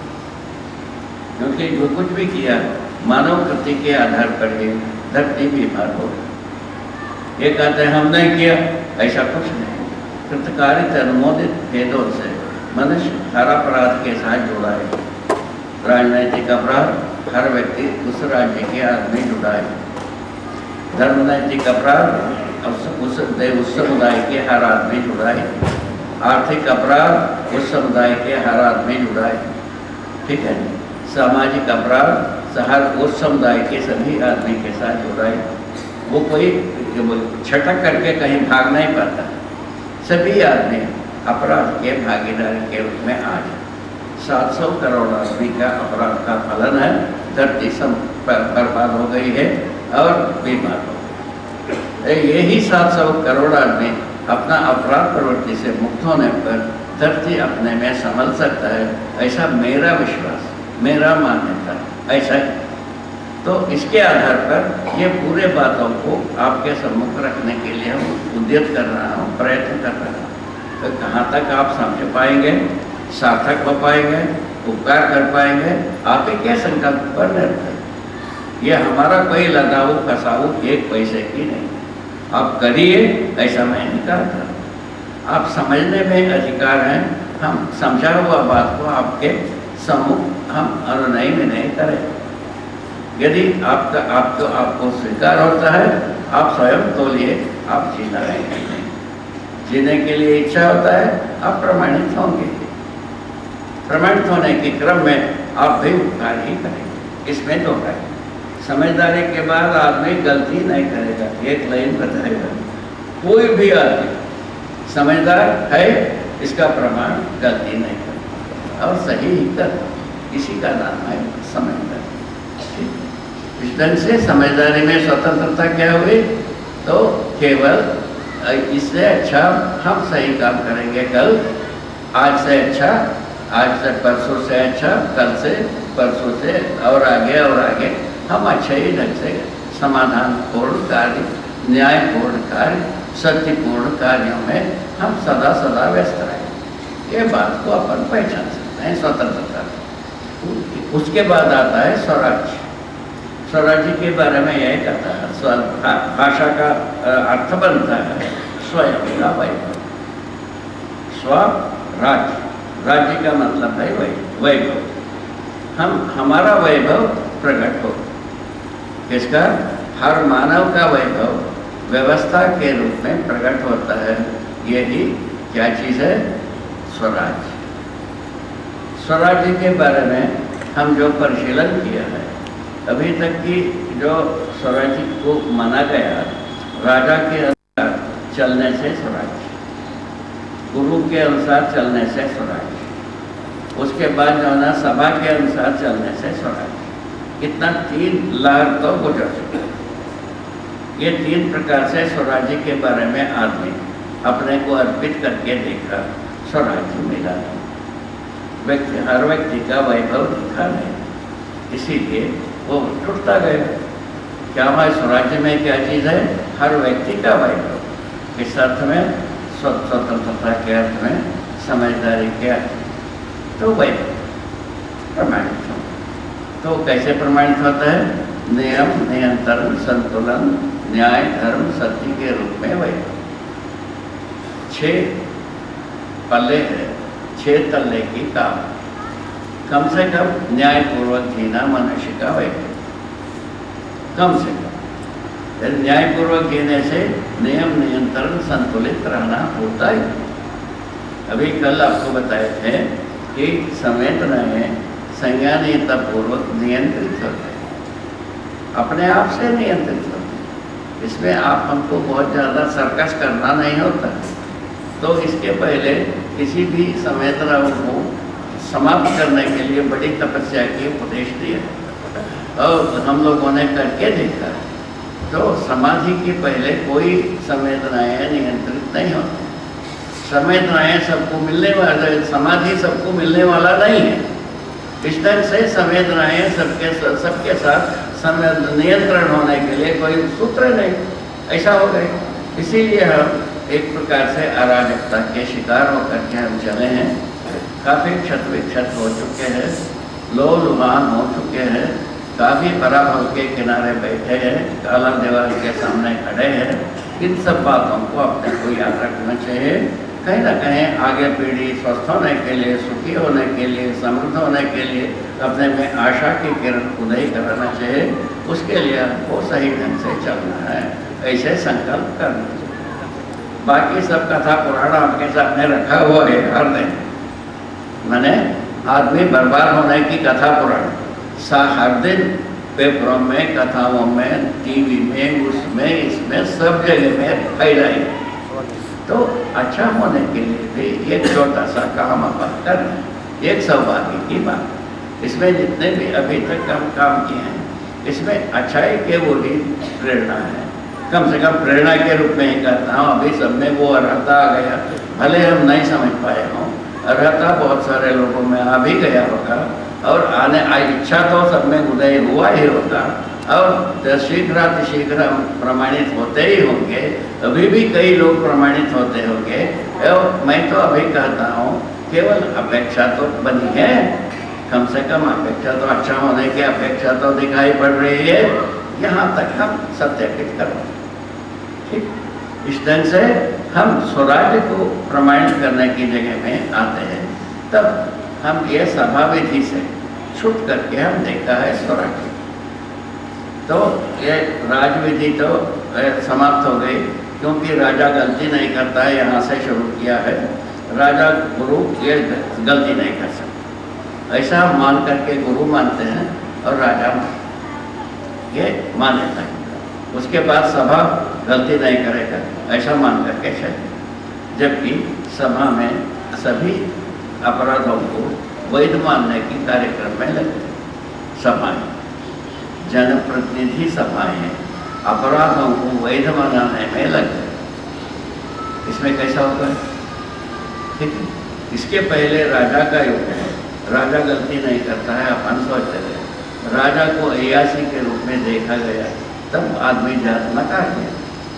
S1: क्योंकि जो कुछ भी किया मानव कृति के आधार पर ही धरती बीमार हो गई। ये कहते हैं हम नहीं किया, ऐसा कुछ नहीं। कृतकारित अनुमोदित भेदों से मनुष्य हर अपराध के साथ जुड़ा है। राजनैतिक अपराध हर व्यक्ति उस राज्य के आदमी जुड़ा है। धर्मनैतिक अपराध उस समुदाय के हर आदमी जुड़ा है। आर्थिक अपराध उस समुदाय के हर आदमी जुड़ा है, ठीक है। सामाजिक अपराध हर उस समुदाय के सभी आदमी के साथ जुड़ा है। वो कोई छटक करके कहीं भाग नहीं पाता, सभी आदमी अपराध के भागीदारी के रूप में आ जाए। 700 करोड़ आदमी का अपराध का फलन है, धरती बर्बाद हो गई है और बीमार हो गई। यही 700 करोड़ आदमी अपना अपराध प्रवृत्ति से मुक्त होने पर धरती अपने में संभल सकता है, ऐसा मेरा विश्वास, मेरा मान्यता ऐसा ही। तो इसके आधार पर ये पूरे बातों को आपके सम्मुख रखने के लिए हम उद्यत कर रहा हूँ, प्रयत्न कर रहा हूँ। तो कहाँ तक आप समझ पाएंगे, सार्थक हो पाएंगे, उपकार कर पाएंगे आपके संकल्प पर निर्भर है। ये हमारा कोई लगाऊ फसाऊ एक पैसे की नहीं। आप करिए ऐसा मैं नहीं कहता। आप समझने में अधिकार हैं। हम समझा हुआ बात को आपके सम्मुख हम अनुनय में नहीं करें। यदि आपको स्वीकार होता है आप स्वयं तोलिए, आप जीना रहेंगे नहीं। जीने के लिए इच्छा होता है आप प्रमाणित होंगे। प्रमाणित होने के क्रम में आप भी उपकार ही करेंगे, इसमें तो है। समझदारी के बाद आदमी गलती नहीं करेगा। एक लाइन बताएगा, कोई भी आदमी समझदार है इसका प्रमाण गलती नहीं करता और सही ही करता, इसी का नाम है समझदारी। इस ढंग से समझदारी में स्वतंत्रता क्या हुई, तो केवल इससे अच्छा हम सही काम करेंगे कल, आज से अच्छा, आज से परसों से अच्छा, कल से परसों से और आगे हम अच्छे ही ढंग से समाधान पूर्ण कार्य, न्यायपूर्ण कार्य, सत्यपूर्ण कार्यों में हम सदा सदा व्यस्त रहें। ये बात को अपन पहचान सकते हैं स्वतंत्रता। उसके बाद आता है स्वराज्य। स्वराज्य के बारे में यह कहता है, भाषा का अर्थ बनता है स्वयं का वैभव। स्वराज्य, राज्य का मतलब है वैभव। हमारा वैभव प्रकट हो, किसका? हर मानव का वैभव व्यवस्था के रूप में प्रकट होता है। यही क्या चीज़ है? स्वराज्य। स्वराज्य के बारे में हम जो परिशीलन किया है, अभी तक की जो स्वराज्य को माना गया, राजा के अनुसार चलने से स्वराज्य, गुरु के अनुसार चलने से स्वराज्य, उसके बाद जो है ना सभा के अनुसार चलने से स्वराज्य। इतना 3 लाख तो गुजर चुका है। ये 3 प्रकार से स्वराज्य के बारे में आदमी अपने को अर्पित करके देखा, स्वराज्य मिला नहीं। हर व्यक्ति का वैभव दिखा नहीं, इसीलिए वो टूटता गया। क्या हमारे स्वराज्य में क्या चीज़ है? हर व्यक्ति का वैभव। इस अर्थ में स्वतंत्रता के अर्थ में समझदारी क्या है, तो वैभव प्रमाणित हो। तो कैसे प्रमाणित होता है? नियम, नियंत्रण, संतुलन, न्याय, धर्म, सत्य के रूप में वैभव। 6 पल्ले है, 6 तल्ले की काम, कम से कम न्यायपूर्वक जीना मनुष्य का वैभव, कम से कम। न्यायपूर्वक जीने से नियम, नियंत्रण, संतुलित रहना होता ही। अभी कल आपको बताए थे कि समेत रहें, संज्ञानीयतापूर्वक नियंत्रित होते हैं, अपने आप से नियंत्रित होते हैं। इसमें आप हमको बहुत ज़्यादा सर्कस करना नहीं होता। तो इसके पहले किसी भी संवेदनाओं को समाप्त करने के लिए बड़ी तपस्या की उपदेश दिया और हम लोगों ने करके देखा। तो समाधि के पहले कोई संवेदनाएं नियंत्रित नहीं होती। संवेदनाएं सबको मिलने वाला, समाधि सबको मिलने वाला नहीं है। इस ढंग से संवेदनाएं सबके साथ नियंत्रण होने के लिए कोई सूत्र नहीं, ऐसा हो गए। इसीलिए हम एक प्रकार से अराजकता के शिकार होकर के हम चले हैं। काफ़ी क्षत विक्षत हो चुके हैं, लोल लुहान हो चुके हैं, काफ़ी पराभव के किनारे बैठे हैं, काला दीवार के सामने खड़े हैं। इन सब बातों को अपने को याद रखना चाहिए। कहीं ना कहीं आगे पीढ़ी स्वस्थ होने के लिए, सुखी होने के लिए, समृद्ध होने के लिए अपने में आशा की किरण उदय कराना चाहिए। उसके लिए हमको सही ढंग से चलना है, ऐसे संकल्प करना चाहिए। बाकी सब कथा पुराण आपके सामने रखा हुआ है हर दिन। मैंने आदमी बर्बाद होने की कथा पुराण हर दिन पेपरों में, कथाओं में, टीवी में, उसमें, इसमें, सब जगह में फैलाई। तो अच्छा होने के लिए भी एक छोटा सा काम अपन करना, एक सौभाग्य की बात। इसमें जितने भी अभी तक हम काम किए हैं, इसमें अच्छाई के वो भी प्रेरणा है। कम से कम प्रेरणा के रूप में ही कहता हूँ। अभी सब में वो अर्हता आ गया, भले हम नहीं समझ पाए हों, अर्हता बहुत सारे लोगों में आ भी गया होगा और इच्छा तो सब में उदय हुआ ही होगा और शीघ्र हम प्रमाणित होते ही होंगे। अभी भी कई लोग प्रमाणित होते होंगे। और मैं तो अभी कहता हूँ केवल अपेक्षा तो बनी है, कम से कम अपेक्षा तो अच्छा होने की अपेक्षा तो दिखाई पड़ रही है, यहाँ तक हम सत्यापित करवाएं। ठीक, इस ढंग से हम स्वराज्य को प्रमाणित करने की जगह में आते हैं। तब हम ये सभा विधि से छूट करके हम देखा है स्वराज्य, तो ये राजविधि तो समाप्त हो गई, क्योंकि राजा गलती नहीं करता है, यहाँ से शुरू किया है। राजा गुरु ये गलती नहीं कर सकता, ऐसा हम मान करके गुरु मानते हैं और राजा ये मान्यता है। उसके बाद सभा गलती नहीं करेगा ऐसा मान करके चले, जबकि सभा में सभी अपराधों को वैध मानने की कार्यक्रम में लगते। सभाएं, जनप्रतिनिधि सभाएं अपराधों को वैध मानने में लगते। इसमें कैसा होता है? ठीक है, इसके पहले राजा का युग है, राजा गलती नहीं करता है, अपन सोचते थे। राजा को अय्यासी के रूप में देखा गया, तब आदमी जात न काट गया।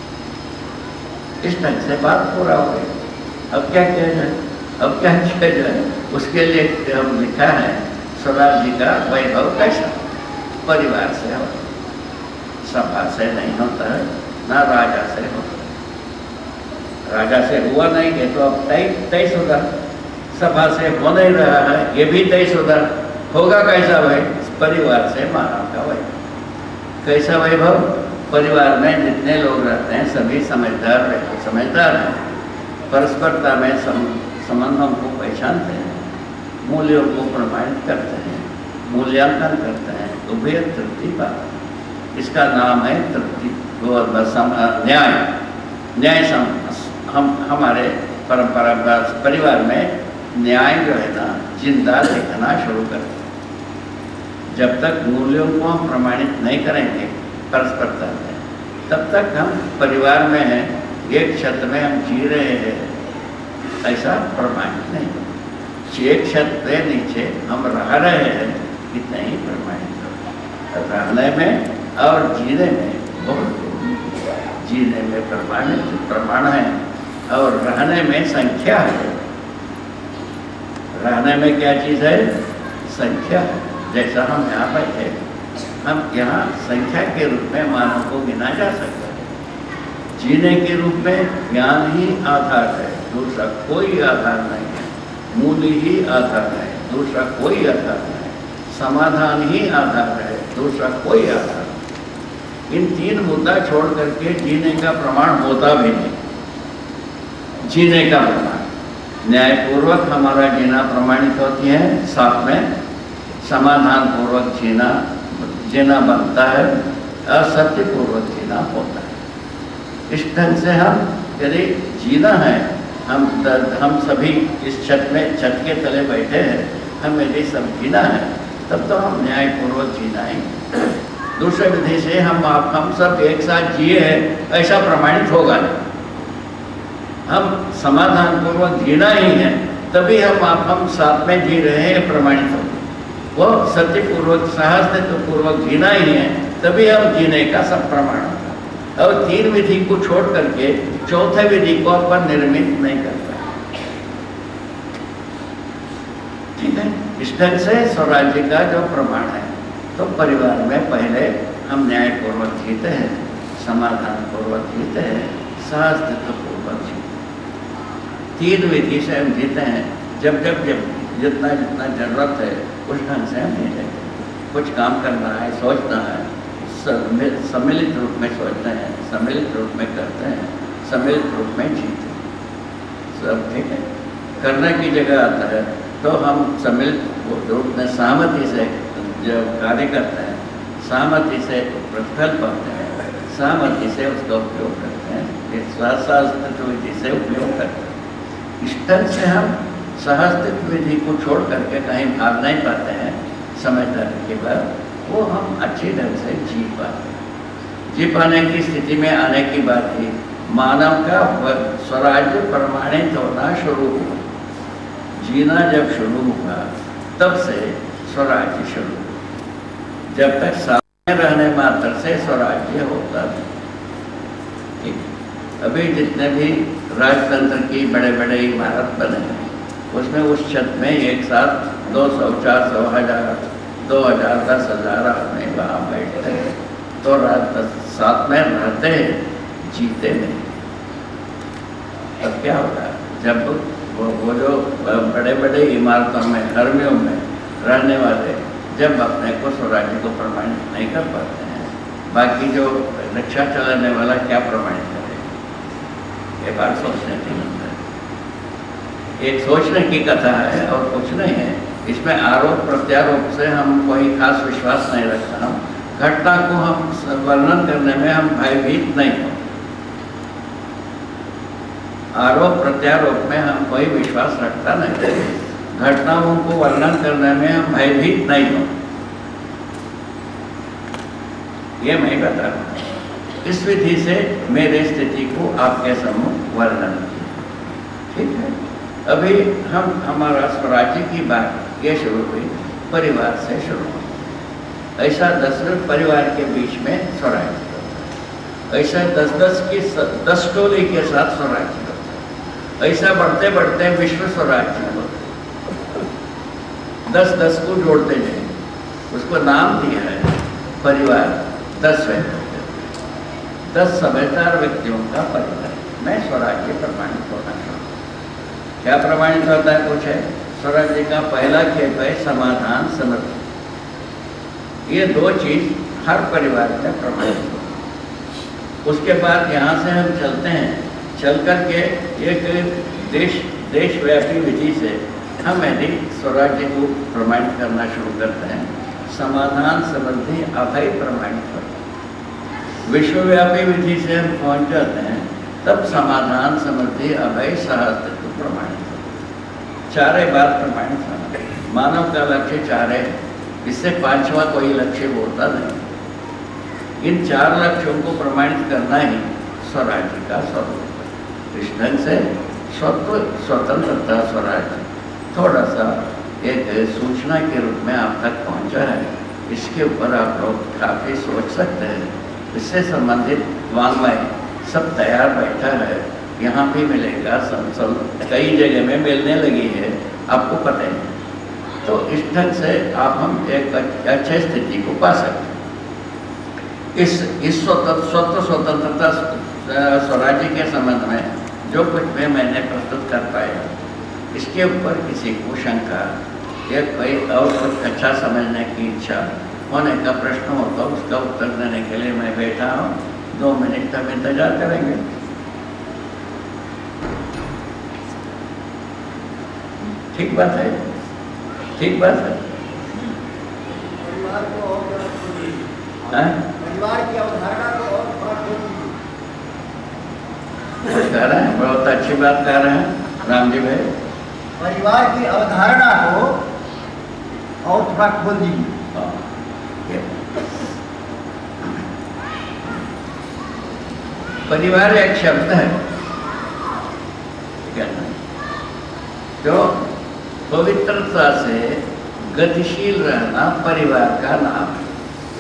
S1: इस ढंग से बात पूरा हो गई। अब क्या किया जाए? अब क्या किया जाए? उसके लिए हम लिखा है स्वराज जी का वैभव कैसा? परिवार से हो, सभा से नहीं होता है, ना राजा से होता है। राजा से हुआ नहीं है तो अब तय सुधर, सभा से हो नहीं रहा है, ये भी तय सुधर होगा। कैसा भाई? परिवार से मानव का वैभव। कैसा वैभव? परिवार में जितने लोग रहते हैं सभी समझदार हैं, परस्परता में संबंधों को पहचानते हैं, मूल्यों को प्रमाणित करते हैं, मूल्यांकन करते हैं, उभय तृप्ति पाते हैं। इसका नाम है तृप्ति, न्याय। न्याय हम हमारे परंपरा परिवार में न्याय जो है ना जिंदा देखना शुरू करते हैं। जब तक मूल्यों को हम प्रमाणित नहीं करेंगे परस्परता में, तब तक हम परिवार में हैं, एक छत में हम जी रहे हैं, ऐसा प्रमाणित नहीं। एक छत के नीचे हम रह रहे हैं, इतना ही प्रमाणित हो। रहने में और जीने में बहुत, जीने में प्रमाण है और रहने में संख्या है। रहने में क्या चीज़ है? संख्या है। जैसा हम यहाँ बैठे, हम यहाँ संख्या के रूप में मानव को गिना जा सकता है। जीने के रूप में ज्ञान ही आधार है, दूसरा कोई आधार नहीं है। मूल्य ही आधार है, दूसरा कोई आधार नहीं। समाधान ही आधार है, दूसरा कोई आधार नहीं। इन तीन मुद्दा छोड़ करके जीने का प्रमाण होता भी नहीं। जीने का प्रमाण न्यायपूर्वक हमारा जीना प्रमाणित होती है, साथ में समाधान पूर्वक जीना बनता है, असत्यपूर्वक जीना होता है। इस ढंग से हम यदि जीना है, हम सभी इस छत के तले बैठे हैं, हम यदि सब जीना है, तब तो हम न्यायपूर्वक जीना ही। दूसरे विधि से हम सब एक साथ जिए हैं ऐसा प्रमाणित होगा नहीं। हम समाधान पूर्वक जीना ही है, तभी हम साथ में जी रहे हैं प्रमाणित होगा। वो सत्यपूर्वक सहस्तित्व पूर्वक जीना ही है, तभी हम जीने का सब प्रमाण होगा। और तीन विधि को छोड़ करके चौथे विधि को अपन निर्मित नहीं करता। ठीक है, इस ढंग से स्वराज्य का जो प्रमाण है, तो परिवार में पहले हम न्यायपूर्वक जीते हैं, समाधान पूर्वक जीते हैं, सहस्तित्व पूर्वक जीते हैं। तीन विधि से हम जीते हैं। जब जितना जरूरत है उस ढंग से हम नहीं लेते। कुछ काम करना है, सोचना है, सम्मिलित रूप में सोचते हैं, सम्मिलित रूप में करते हैं, सम्मिलित रूप में जीते हैं। सब ठीक है। करने की जगह आता है तो हम सम्मिलित रूप में सहमति से जब कार्य करते हैं, सहमति से प्रतिफल पाते हैं, सहमति से उसका उपयोग करते हैं, सहस्तित्व विधि से उपयोग करते हैं। इस ढंग से हम सहस्तित्व विधि को छोड़ करके कहीं भाग नहीं पाते हैं। समझदारी के बाद वो हम अच्छी ढंग से जी पाते हैं। जी पाने की स्थिति में आने की बात ही मानव का स्वराज्य प्रमाणित होना शुरू हुआ। जीना जब शुरू हुआ तब से स्वराज्य शुरू हुआ। जब तक सामने रहने मात्र से स्वराज्य होता था। ठीक, अभी जितने भी राजतंत्र की बड़े बड़े इमारत बने हैं, उसमें उस छत में एक साथ 200, 400, 1000, 2000, 10,000 आदमी वहाँ बैठते हैं तो रात साथ में रहते हैं, जीते नहीं। तब क्या होगा, जब वो जो बड़े बड़े इमारतों में, हरमियों में रहने वाले जब अपने को स्वराज्य को प्रमाणित नहीं कर पाते हैं, बाकी जो रिक्शा चलाने वाला क्या प्रमाणित करेगा? ये बात सोचने की है, एक सोचने की कथा है और कुछ नहीं है। इसमें आरोप प्रत्यारोप से हम कोई खास विश्वास नहीं रखता। घटना को हम वर्णन करने में हम भयभीत नहीं हो, आरोप प्रत्यारोप में हम कोई विश्वास रखता नहीं, घटनाओं को वर्णन करने में हम भयभीत नहीं हो, ये मैं बता रहा हूँ। इस विधि से मेरे स्थिति को आपके सम्मुख वर्णन किया, ठीक है। अभी हम हमारा स्वराज्य की बात ये शुरू हुई, परिवार से शुरू हुई। ऐसा 10 परिवार के बीच में स्वराज्य, ऐसा 10 टोली के साथ स्वराज्य, ऐसा बढ़ते बढ़ते विश्व स्वराज्य, 10 को जोड़ते जाए, उसको नाम दिया है परिवार। 10 व्यक्ति, 10 समझदार व्यक्तियों का परिवार में स्वराज्य प्रमाणित होना चाहिए। क्या प्रमाणित होता है? कुछ है। स्वराज्य का पहला खेप है समाधान, समृद्धि। ये 2 चीज हर परिवार में प्रमाणित हो। उसके बाद यहाँ से हम चलते हैं, चल करके एक देशव्यापी विधि से हम यदि स्वराज्य को प्रमाणित करना शुरू करते हैं, समाधान, समृद्धि, अभय प्रमाणित होता है। विश्वव्यापी विधि से हम पहुँच जाते हैं, तब समाधान, समृद्धि, अभय, सहअस्तित्व प्रमाणित होता है। चारे बात प्रमाणित होना। मानव का लक्ष्य 4 है, इससे 5वां कोई लक्ष्य होता नहीं। इन 4 लक्ष्यों को प्रमाणित करना ही स्वराज्य का स्वरूप है। इस ढंग से स्वतंत्रता स्वराज्य थोड़ा सा एक सूचना के रूप में आप तक पहुंचा है। इसके ऊपर आप लोग काफ़ी सोच सकते हैं। इससे संबंधित वाङ्मय सब तैयार बैठा है, यहाँ भी मिलेगा, संसद कई जगह में मिलने लगी है, आपको पता है। तो इस ढंग से आप हम एक अच्छे स्थिति को पा सकते हैं। इस स्वतंत्रता स्वराज्य के संबंध में जो कुछ भी मैंने प्रस्तुत कर पाया, इसके ऊपर किसी को शंका या कोई और कुछ अच्छा समझने की इच्छा होने का प्रश्न हो तो उसका उत्तर देने के लिए मैं बैठा हूँ। 2 मिनट तक इंतजार करेंगे। ठीक बात है, ठीक बात है।
S2: परिवार की अवधारणा को और
S1: कह रहे हैं, बहुत अच्छी बात कह रहे हैं राम जी भाई।
S2: परिवार की अवधारणा को और थोड़ा खोल दीजिए।
S1: परिवार एक शब्द है, ठीक है ना, जो पवित्रता से गतिशील रहना परिवार का नाम है।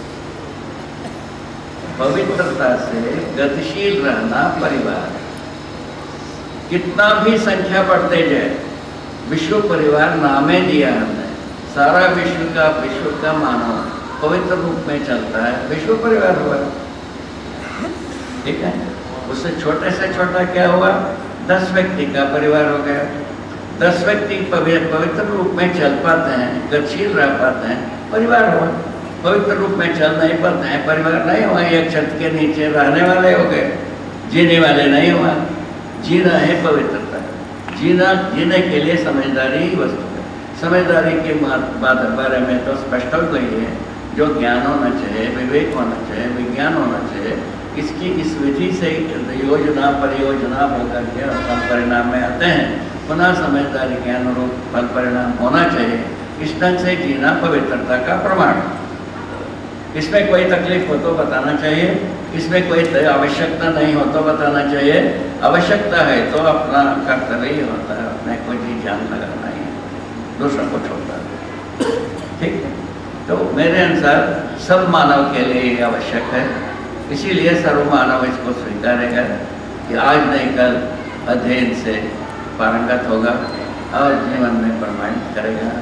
S1: पवित्रता से गतिशील रहना परिवार। कितना भी संख्या बढ़ते जाए, विश्व परिवार नामे दिया हमने। सारा विश्व का मानव पवित्र रूप में चलता है, विश्व परिवार हुआ, ठीक है। उससे छोटे से छोटा क्या हुआ? 10 व्यक्ति का परिवार हो गया। 10 व्यक्ति पवित्र रूप में चल पाते हैं, गतिशील रह पाते हैं, परिवार हुआ। पवित्र रूप में चल नहीं पाते हैं, परिवार नहीं हुआ। एक छत के नीचे रहने वाले हो गए, जीने वाले नहीं हुआ। जीना है पवित्रता। जीने के लिए समझदारी ही वस्तु है। समझदारी के बारे में तो स्पष्ट हो गई है। जो ज्ञान होना चाहिए, विवेक होना चाहिए, विज्ञान होना चाहिए, इसकी इस विधि से योजना परियोजना होकर के फल परिणाम में आते हैं। पुनः समझदारी के अनुरूप फल परिणाम होना चाहिए। इस ढंग से जीना पवित्रता का प्रमाण। इसमें कोई तकलीफ हो तो बताना चाहिए, इसमें कोई आवश्यकता नहीं हो तो बताना चाहिए। आवश्यकता है तो अपना कर्तव्य ही होता है, अपने कोई भी ध्यान लगाना ही है, दूसरा को छोड़ता है, ठीक है। तो मेरे अनुसार सब मानव के लिए ये आवश्यक है। इसीलिए सर्व मानव इसको स्वीकारेगा कि आज नहीं कल अध्ययन से पारंगत होगा और जीवन में प्रमाणित करेगा।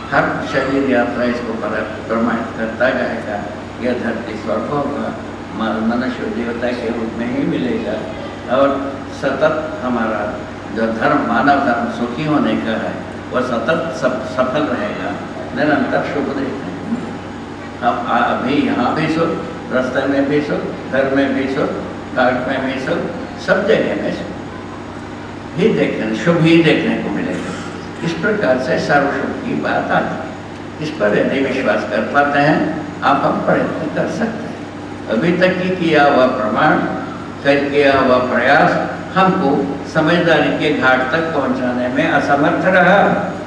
S1: हर शरीर यात्रा इसको प्रमाणित करता जाएगा। यह धरती स्वर्ग होगा, मनुष्य देवता के रूप में ही मिलेगा और सतत हमारा जो धर्म मानव धर्म सुखी होने का है वह सतत सफल रहेगा, निरंतर शुभ देखेंगे। हम अभी यहाँ भी सुख, रास्ते में भी सुख, घर में भी सुख, घाट में भी सुख, सब जगह में सुख ही देखने, शुभ ही देखने को मिलेगा। इस प्रकार से सर्वशुभ की बात आती है। इस पर यदि विश्वास कर पाते हैं आप, हम प्रयत्न कर सकते हैं। अभी तक की किया हुआ प्रमाण, किया हुआ प्रयास हमको समझदारी के घाट तक पहुंचाने में असमर्थ रहा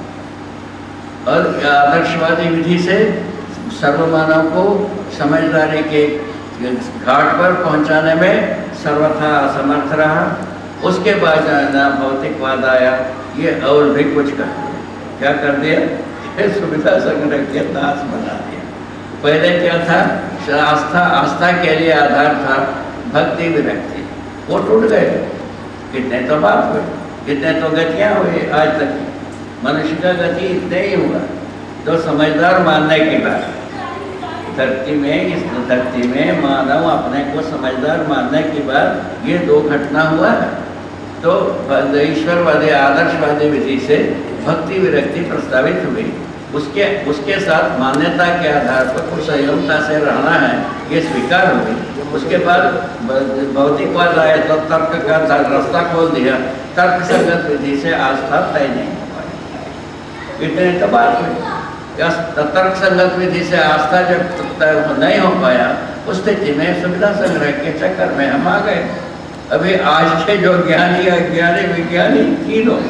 S1: और आदर्शवादी विधि से सर्वमानव को समझदारी के घाट पर पहुंचाने में सर्वथा असमर्थ रहा। उसके बाद ना भौतिकवाद आया, ये और भी कुछ कर दिया। क्या कर दिया? ये सुविधा संग्रह के दास बना दिया। पहले क्या था? आस्था के लिए आधार था भक्ति विरक्ति, वो टूट गए। कितने तो बात हुए, कितने तो गतियाँ हुई आज तक। मनुष्य का गति इतने ही हुआ तो समझदार मानने की बात। धरती में, इस धरती में मानव अपने को समझदार मानने के बाद ये दो घटना हुआ है। तो ईश्वरवादी आदर्शवादी विधि से भक्ति विरक्ति प्रस्तावित हुई। उसके साथ मान्यता के आधार पर कुछ संयमता से रहना है, ये स्वीकार हुई। उसके बाद भौतिकवाद आया तो तर्क का रास्ता खोल दिया। तर्क संगत विधि से आस्था तय नहीं हो पाई। इतने तो बात हुई। तर्क संगत विधि से आस्था जब तय नहीं हो पाया, उस स्थिति में सुविधा संग्रह के चक्कर में हम आ गए। अभी आज के जो ज्ञानी अज्ञानी विज्ञानी तीनों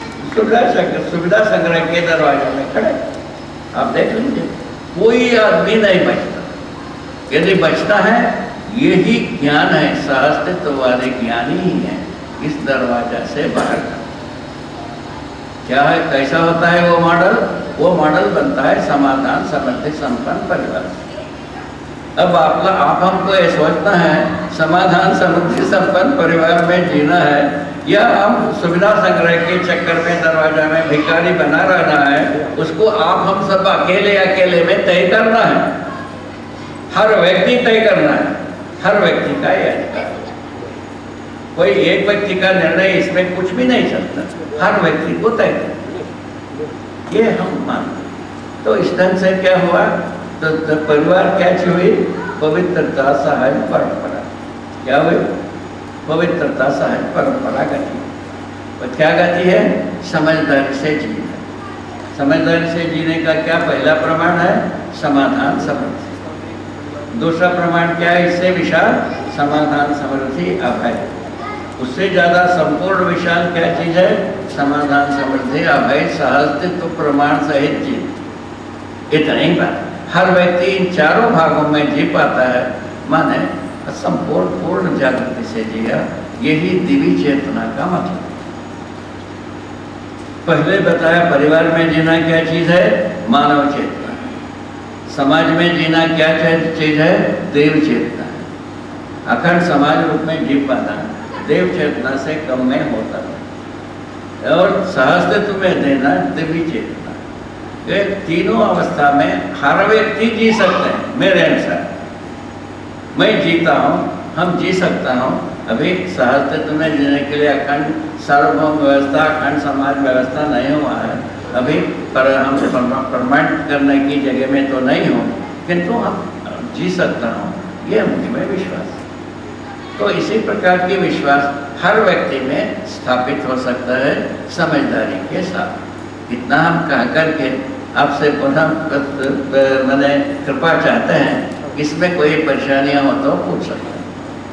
S1: सुविधा संग्रह के दरवाजे में खड़े। आप देख लीजिए, कोई आदमी नहीं बचता। यदि बचता है, यही ज्ञान है, सहअस्तित्ववादी ज्ञानी ही है इस दरवाजा से बाहर का। क्या है, कैसा होता है वो मॉडल? वो मॉडल बनता है समाधान समृद्धि संपन्न परिवार। अब आप हमको ये सोचना है समाधान समृद्धि संपन्न परिवार में जीना है, या हम सुविधा संग्रह के चक्कर में दरवाजा में भिखारी बना रहना है, उसको आप हम सब अकेले में तय करना है। हर व्यक्ति तय करना है, हर व्यक्ति का ये अधिकार। कोई एक व्यक्ति का निर्णय इसमें कुछ भी नहीं चलता, हर व्यक्ति को तय करना, ये हम मानते। तो इस ढंग से क्या हुआ? तो परिवार क्या हुई? पवित्रता सहाय परंपरा। क्या हुई? पवित्रता सहाय परंपरा गति। तो क्या गति है? समझदारी से जीना। समझदारी से जीने का क्या पहला प्रमाण है? समाधान समृद्धि। दूसरा प्रमाण क्या है? इससे विशाल समाधान समृद्धि अभय। उससे ज़्यादा संपूर्ण विशाल क्या चीज़ है? समाधान समृद्धि अभय सहअस्तित्व प्रमाण सहित जीव। इतना ही बात। हर व्यक्ति इन चारों भागों में जी पाता है, माने संपूर्ण पूर्ण जागृति से जिया। यही दिव्य चेतना का मतलब। पहले बताया परिवार में जीना क्या चीज़ है? मानव चेतना। समाज में जीना क्या चीज़ है? देव चेतना। अखंड समाज रूप में जी पाना देव चेतना से कम में होता है, और सहअस्तित्व में देना दिव्य चेतना। ये तीनों अवस्था में हर व्यक्ति जी सकते हैं। मेरे अनुसार मैं जीता हूँ, हम जी सकता हूँ। अभी सहअस्तित्व में जीने के लिए अखंड सार्वभौम व्यवस्था, अखंड समाज व्यवस्था नहीं हुआ है अभी, पर हम प्रमाणित करने की जगह में तो नहीं हूँ, किंतु हम जी सकता हूँ, ये मुझ में विश्वास। तो इसी प्रकार की विश्वास हर व्यक्ति में स्थापित हो सकता है समझदारी के साथ। इतना हम कह करके आपसे पुनः मैंने कृपा चाहते हैं, इसमें कोई परेशानियां हो तो पूछ सकते हैं।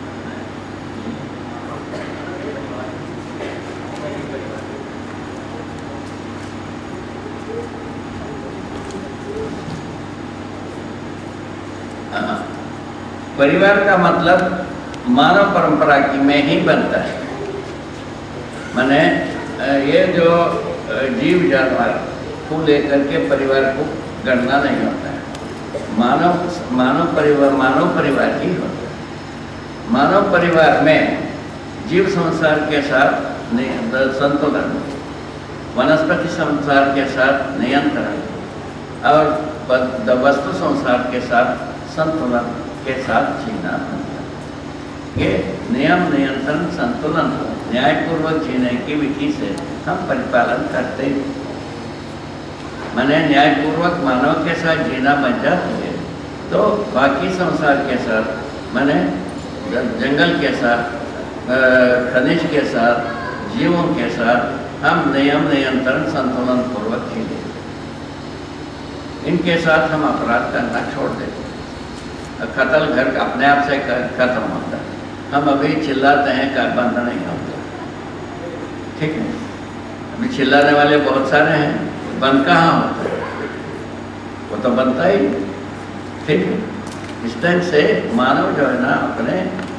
S1: परिवार का मतलब मानव परंपरा की में ही बनता है। माने ये जो जीव जानवर को लेकर के परिवार को गणना नहीं होता है। मानव परिवार ही होता है। मानव परिवार में जीव संसार के साथ संतुलन, वनस्पति संसार के साथ नियंत्रण, और वस्तु संसार के साथ संतुलन के साथ जीना बनता है। ये नियम नियंत्रण संतुलन न्यायपूर्वक जीने की विधि से हम परिपालन करते हैं। मैंने न्यायपूर्वक मानव के साथ जीना बन जाती है तो बाकी संसार के साथ मैंने जंगल के साथ खनिज के साथ जीवों के साथ हम नियम नियंत्रण संतुलन पूर्वक जीते। इनके साथ हम अपराध करना छोड़ देते। कत्ल घर अपने आप से खत्म होता है। हम अभी चिल्लाते हैं का बंद नहीं होता। ठीक है, अभी चिल्लाने वाले बहुत सारे हैं, बंद कहाँ होता है? वो तो बनता ही। ठीक है, इस तरह से मानव जो है ना अपने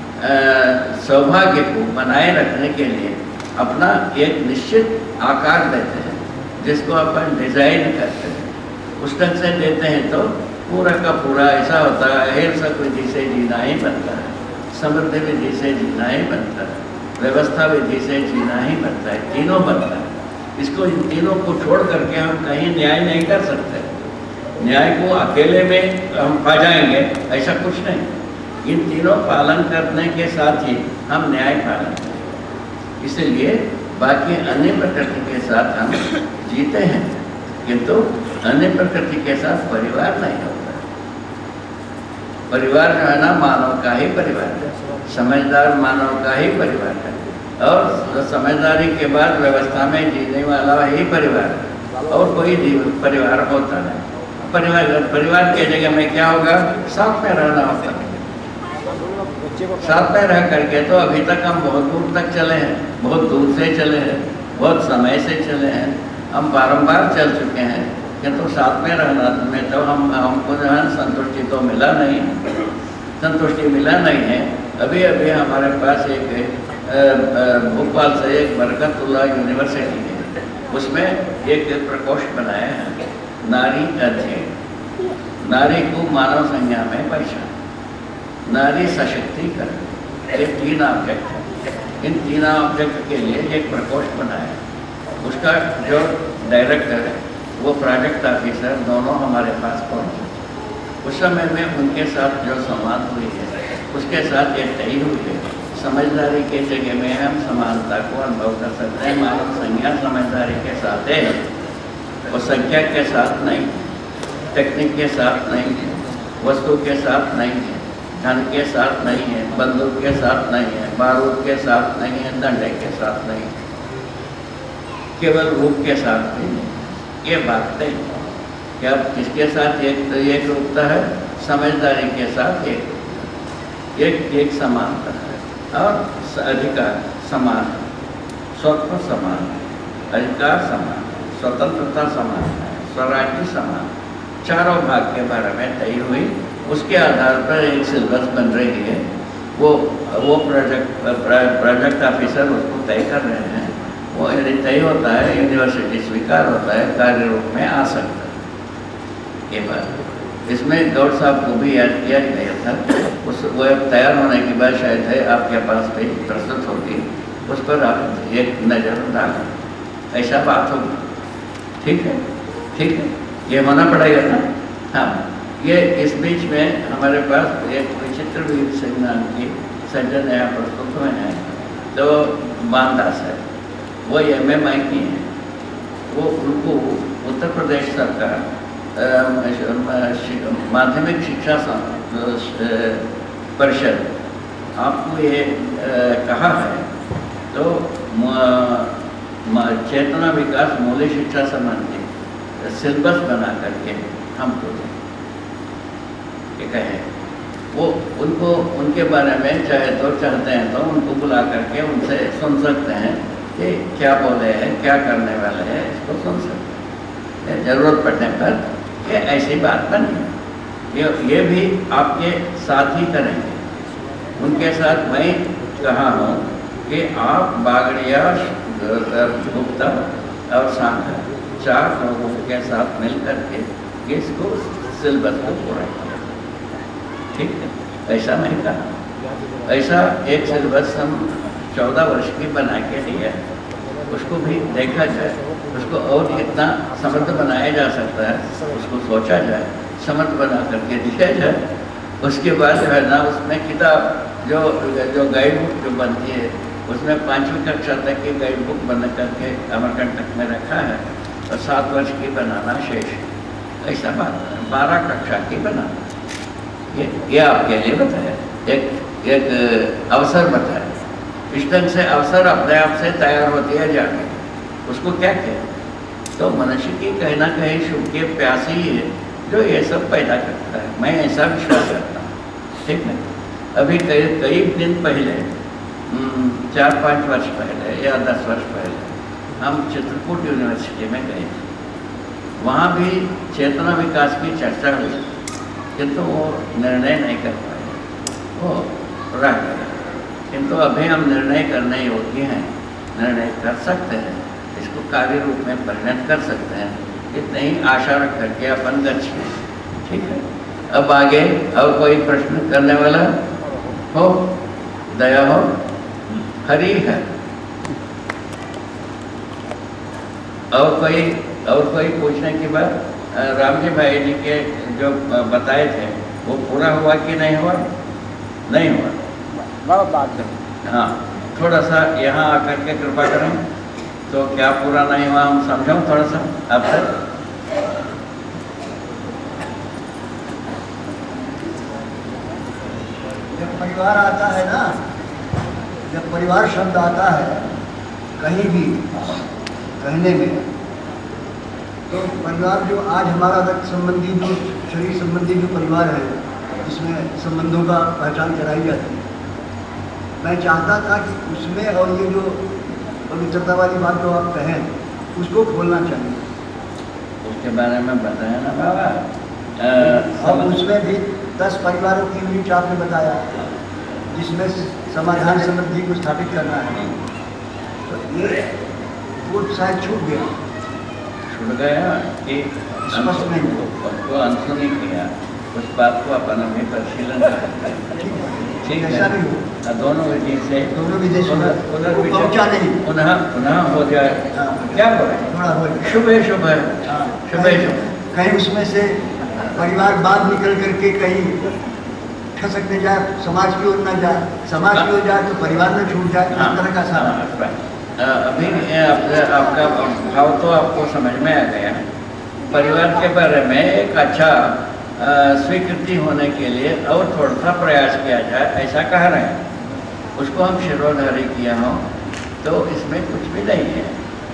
S1: सौभाग्य को बनाए रखने के लिए अपना एक निश्चित आकार देते हैं जिसको अपन डिजाइन करते हैं। उस ढंग से देते हैं तो पूरा का पूरा ऐसा होता है। हिंसक विधि से जीना ही बनता है, समृद्धि विधि से जीना ही बनता है, व्यवस्था विधि से जीना ही बनता है, तीनों बनता है। इसको इन तीनों को छोड़ करके हम कहीं न्याय नहीं कर सकते। न्याय को अकेले में हम पा जाएंगे ऐसा कुछ नहीं। इन तीनों पालन करने के साथ ही हम न्याय पालन करें। इसलिए बाकी अन्य प्रकृति के साथ हम जीते हैं किंतु अन्य प्रकृति के साथ परिवार नहीं होता। परिवार जो है ना मानव का ही परिवार है, समझदार मानव का ही परिवार है और समझदारी के बाद व्यवस्था में जीने वाला ही परिवार है और कोई परिवार होता नहीं। परिवार के जगह में क्या होगा? साथ में रहना होता है। साथ में रह करके तो अभी तक हम बहुत दूर तक चले हैं, बहुत दूर से चले हैं, बहुत समय से चले हैं, हम बारंबार चल चुके हैं किंतु साथ में रहना में तो हमको जो है संतुष्टि तो मिला नहीं, संतुष्टि मिला नहीं है। अभी अभी हमारे पास एक भोपाल से एक बरकतुल्लाह यूनिवर्सिटी है, उसमें एक प्रकोष्ठ बनाया है नारी अध्ययन, नारी को मानव संज्ञा में पहचान, नारी सशक्तिकरण, ये 3 ऑब्जेक्ट है। इन 3 ऑब्जेक्ट के लिए एक प्रकोष्ठ बनाया। उसका जो डायरेक्टर है वो प्रोजेक्ट ऑफिसर दोनों हमारे पास पहुँचे। उस समय में उनके साथ जो संवाद हुई है उसके साथ एक तय हुई है। समझदारी के जगह में हम समानता को अनुभव कर सकते हैं। मानव संज्ञा समझदारी के साथ है, वो संख्या के साथ नहीं, टेक्निक के साथ नहीं है, वस्तु के साथ नहीं है, धन के साथ नहीं है, बंदूक के साथ नहीं है, बारूद के साथ नहीं है, डंडे के साथ नहीं है, केवल रूप के साथ भी नहीं। ये बात नहीं कि अब किसके साथ एक रूपता है? समझदारी के साथ एक समानता है और अधिकार समान है, स्वत्व समान है, अधिकार समान है, स्वतंत्रता समान है, स्वराज्य समान है। चारों भाग के बारे में तय हुई। उसके आधार पर एक सिलेबस बन रही है। वो प्रोजेक्ट ऑफिसर उसको तय कर रहे हैं। वो यदि तय होता है, यूनिवर्सिटी स्वीकार होता है, कार्य रूप में आ सकता है। ये बात इसमें गौड़ साहब को भी याद किया गया था। वो तैयार होने के बाद शायद है आपके पास भी प्रस्तुत होगी, उस पर आप एक नज़र डालें, ऐसा बात होगी। ठीक है, ठीक है, ये होना पड़ेगा ना। हाँ, ये इस बीच में हमारे पास एक विचित्र वीर सिंह नाम की सज्जन यहाँ प्रस्तुत हुए हैं, तो मानदास है, वो MMI की हैं। वो उनको उत्तर प्रदेश सरकार माध्यमिक शिक्षा परिषद आपको ये कहा है तो चेतना विकास मूल्य शिक्षा संबंधी सिलेबस बना करके हमको ये कहें। वो उनको उनके बारे में चाहते हैं तो उनको बुला करके उनसे सुन सकते हैं कि क्या बोले हैं, क्या करने वाले हैं, इसको सुन सकते हैं। ज़रूरत पड़ने पर ये ऐसी बात बनी, ये भी आपके साथ ही करेंगे। उनके साथ मैं कहा हूँ कि आप बागड़िया, गुप्ता और सांखा 4 लोगों के साथ मिल करके इसको सिलेबस को पूरा करें। ठीक है, ऐसा नहीं कहा। ऐसा एक सिलेबस हम 14 वर्ष की बना के दिया, उसको भी देखा जाए। उसको और कितना समृद्ध बनाया जा सकता है, उसको सोचा जाए, समृद्ध बना करके दिया जाए। उसके बाद जो है ना, उसमें किताब जो गाइड बुक जो बनती है, उसमें 5वीं कक्षा तक की गाइड बुक बना करके अमरकंटक में रखा है, और 7 वर्ष की बनाना शेष। ऐसा बात है, 12 कक्षा की बनाना। ये आपके लिए बताया, एक अवसर बताया। इस ढंग से अवसर अपने आप से तैयार होती है जाके। उसको क्या कहें, तो मनुष्य की कहीं ना कहीं शुभ के प्यास ही है जो ये सब पैदा करता है। मैं ऐसा विश्वास करता हूँ, ठीक है। अभी कई दिन पहले 4-5 वर्ष पहले या 10 वर्ष पहले हम चित्रकूट यूनिवर्सिटी में गए थे। वहाँ भी चेतना विकास की चर्चा हुई, किंतु वो निर्णय नहीं कर पाए, वो रह गया। किंतु अभी हम निर्णय करने योग्य हैं, निर्णय कर सकते हैं, इसको कार्य रूप में परिणत कर सकते हैं। इतनी ही आशा रख करके अपन गच्छे, ठीक है। अब आगे और कोई प्रश्न करने वाला हो, दया हो, हरी है। और कोई पूछने की बात? राम जी भाई जी के जो बताए थे वो पूरा हुआ कि नहीं हुआ? नहीं हुआ। हाँ, थोड़ा सा यहाँ आकर के कृपा करें। तो क्या पूरा नहीं हुआ हम समझाऊं थोड़ा सा आपसे?
S2: जब परिवार आता है ना, जब परिवार शब्द आता है कहीं भी कहने में, तो परिवार जो आज हमारा रक्त संबंधी, जो शरीर संबंधी जो परिवार है, जिसमें संबंधों का पहचान कराई जाती है, मैं चाहता था कि उसमें और ये जो पवित्रता वाली बात जो आप कहें, उसको खोलना चाहिए।
S1: उसके बारे में बताया ना बाबा।
S2: अब उसमें भी 10 परिवारों की यूनिट आपने बताया, जिसमें समाधान समृद्धि को स्थापित करना है। तो ये वो शायद छूट गया
S1: कि
S2: स्पष्ट नहीं,
S1: उसको अनसुनी किया। उस बात को अपन अभी परिशीलन करते हैं, ठीक है।
S2: ऐसा नहीं हो,
S1: दोनों विधि से
S2: पहुँचा नहीं,
S1: पुनः हो जाए। क्या बोले,
S2: थोड़ा हो
S1: शुभ है, शुभ है, शुभ है, शुभ।
S2: कहीं उसमें से परिवार बाहर निकल करके कहीं खसकने जाए, समाज की ओर न जाए, समाज की ओर जाए तो परिवार में छूट जाए, इस तरह का सारा।
S1: अभी आपका भाव तो आपको समझ में आ गया है। परिवार के बारे में एक अच्छा स्वीकृति होने के लिए और थोड़ा सा प्रयास किया जाए, ऐसा कह रहे हैं। उसको हम शिरोधारी किया हो तो इसमें कुछ भी नहीं है।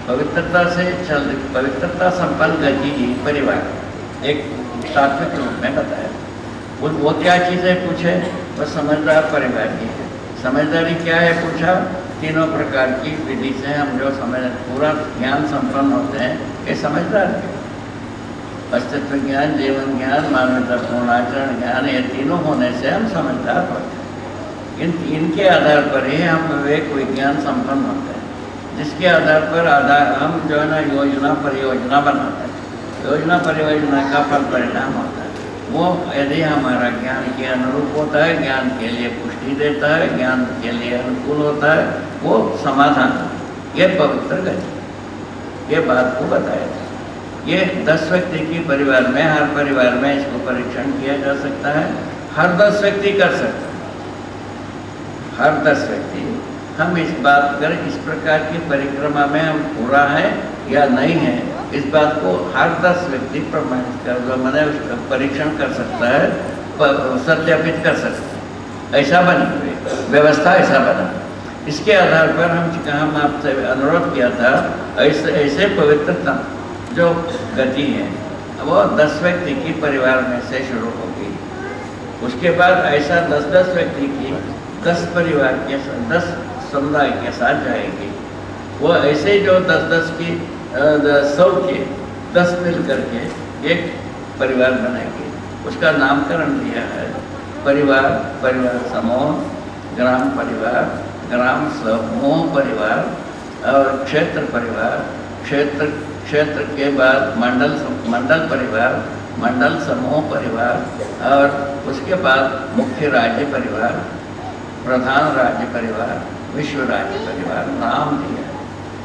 S1: पवित्रता संपन्न गति ही परिवार एक तात्विक रूप में बताया। वो क्या चीज़ है पूछे, वो समझदार परिवार की है। समझदारी क्या है पूछा, तीनों प्रकार की विधि से हम जो पूरा ज्ञान संपन्न होते हैं, ये समझदार है। अस्तित्व ज्ञान, जीवन ज्ञान, मानवतापूर्ण आचरण ज्ञान, ये तीनों होने से हम समझदार होते हैं। इन तीन के आधार पर ही हम विवेक विज्ञान संपन्न होते हैं, जिसके आधार पर हम जो है ना योजना परियोजना बनाते हैं। योजना परियोजना का फल परिणाम होता है। वो यदि हमारा ज्ञान के अनुरूप होता है, ज्ञान के लिए पुष्टि देता है, ज्ञान के लिए अनुकूल होता है, वो समाधान, ये पवित्र गति, ये बात को बताया था। ये 10 व्यक्ति की परिवार में, हर परिवार में इसको परीक्षण किया जा सकता है। हर 10 व्यक्ति कर सकते हैं, हर 10 व्यक्ति। हम इस बात कर, इस प्रकार की परिक्रमा में हम पूरा है या नहीं है, इस बात को हर 10 व्यक्ति प्रमाणित कर, मैंने परीक्षण कर सकता है, सत्यापित कर सकता है। ऐसा बनी हुई व्यवस्था, ऐसा बना। इसके आधार पर हम आपसे अनुरोध किया था, ऐसे पवित्रता जो गति है वो 10 व्यक्ति की परिवार में से शुरू होगी। उसके बाद ऐसा 10-10 व्यक्ति की 10 परिवार के 10 समुदाय के साथ जाएगी। वो ऐसे जो 10-10 की 100 के 10 मिल करके एक परिवार बनाएगी। उसका नामकरण दिया है परिवार, परिवार समूह, ग्राम परिवार, ग्राम समूह परिवार और क्षेत्र परिवार, क्षेत्र के बाद मंडल परिवार, मंडल समूह परिवार और उसके बाद मुख्य राज्य परिवार, प्रधान राज्य परिवार, विश्व राज्य परिवार नाम दिया।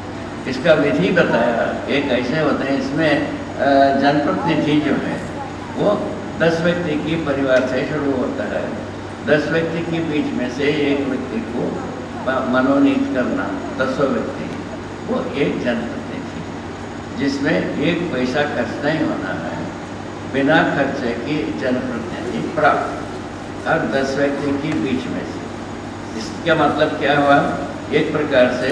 S1: इसका विधि बताया। एक ऐसे होते हैं, इसमें जनप्रतिनिधि जो है वो 10 व्यक्ति की परिवार से शुरू होता है। 10 व्यक्ति के बीच में से एक व्यक्ति को मनोनीत करना, 10 व्यक्ति, वो एक जनप्रतिनिधि, जिसमें एक पैसा खर्च नहीं होना है, बिना खर्चे की जनप्रतिनिधि प्राप्त हर 10 व्यक्ति के बीच में से। इसका मतलब क्या हुआ? एक प्रकार से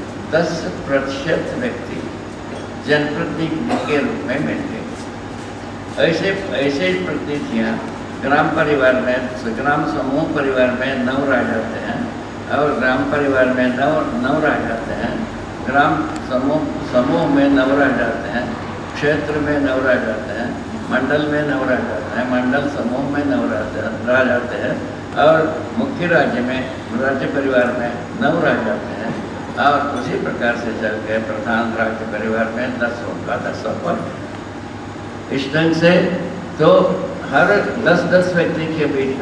S1: 10% व्यक्ति जनप्रतिनिधि के रूप में मिल गए। ऐसे प्रतिनिधियाँ ग्राम परिवार में, ग्राम समूह परिवार में 9 रह जाते हैं, और ग्राम परिवार में 9 रह जाते हैं, ग्राम समूह में 9 रह जाते हैं, क्षेत्र में 9 रह जाते हैं, मंडल में 9 रह जाते हैं, मंडल समूह में 9 रह जाते हैं, और मुख्य राज्य में, राज्य परिवार में 9 रह जाते हैं, और उसी प्रकार से चल के प्रधान राज्य परिवार में 10 होगा, 10 पर। इस ढंग से तो हर 10-10 व्यक्ति के बीच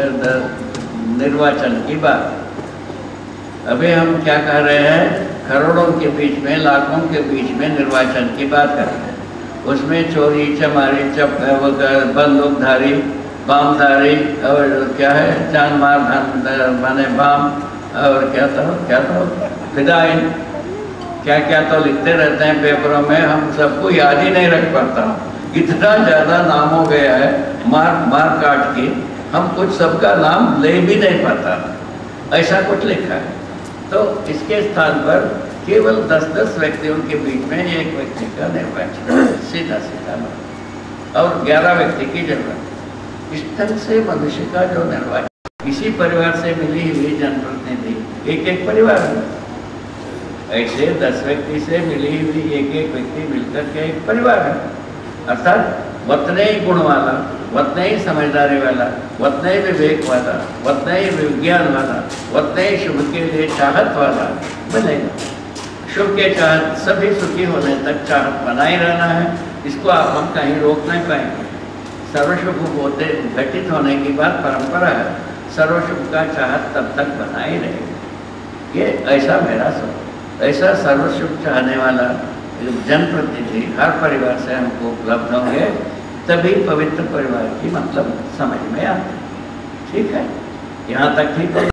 S1: में निर्वाचन की बात। अभी हम क्या कह रहे हैं? करोड़ों के बीच में, लाखों के बीच में निर्वाचन की बात कर रहे हैं। उसमें चोरी चमारी, बंदूकधारी, बामधारी, और क्या है, जान मार माने बाम, और क्या तो फिदाइन, क्या तो लिखते रहते हैं पेपरों में, हम सबको याद ही नहीं रख पाता। इतना ज़्यादा नाम हो गया है मार काट के, हम कुछ सबका नाम ले भी नहीं पाता, ऐसा कुछ लिखा है। तो इसके स्थान पर केवल 10-10 व्यक्तियों के बीच में एक व्यक्ति का निर्वाचन, सीधा और 11 व्यक्ति की जरूरत। इस ढंग से मनुष्य का जो निर्वाचन, इसी परिवार से मिली हुई जनप्रतिनिधि एक परिवार है। ऐसे 10 व्यक्ति से मिली हुई एक व्यक्ति मिलकर के एक परिवार है। अर्थात उतने ही गुण वाला, उतने ही समझदारी वाला, उतने ही विवेक वाला, उतने ही विज्ञान वाला, उतने ही शुभ के लिए चाहत वाला बनेगा। शुभ के चाहत, सभी सुखी होने तक चाहत बना ही रहना है। इसको हम कहीं रोक नहीं पाएंगे। सर्वशुभ होते घटित होने की बात परंपरा है, सर्वशुभ का चाहत तब तक बना ही रहेगा। ये ऐसा मेरा सोच। ऐसा सर्वशुभ चाहने वाला जनप्रतिनिधि हर परिवार से हमको उपलब्ध होंगे, तभी पवित्र परिवार की मतलब समझ में आती है। ठीक है, यहाँ तक ठीक है।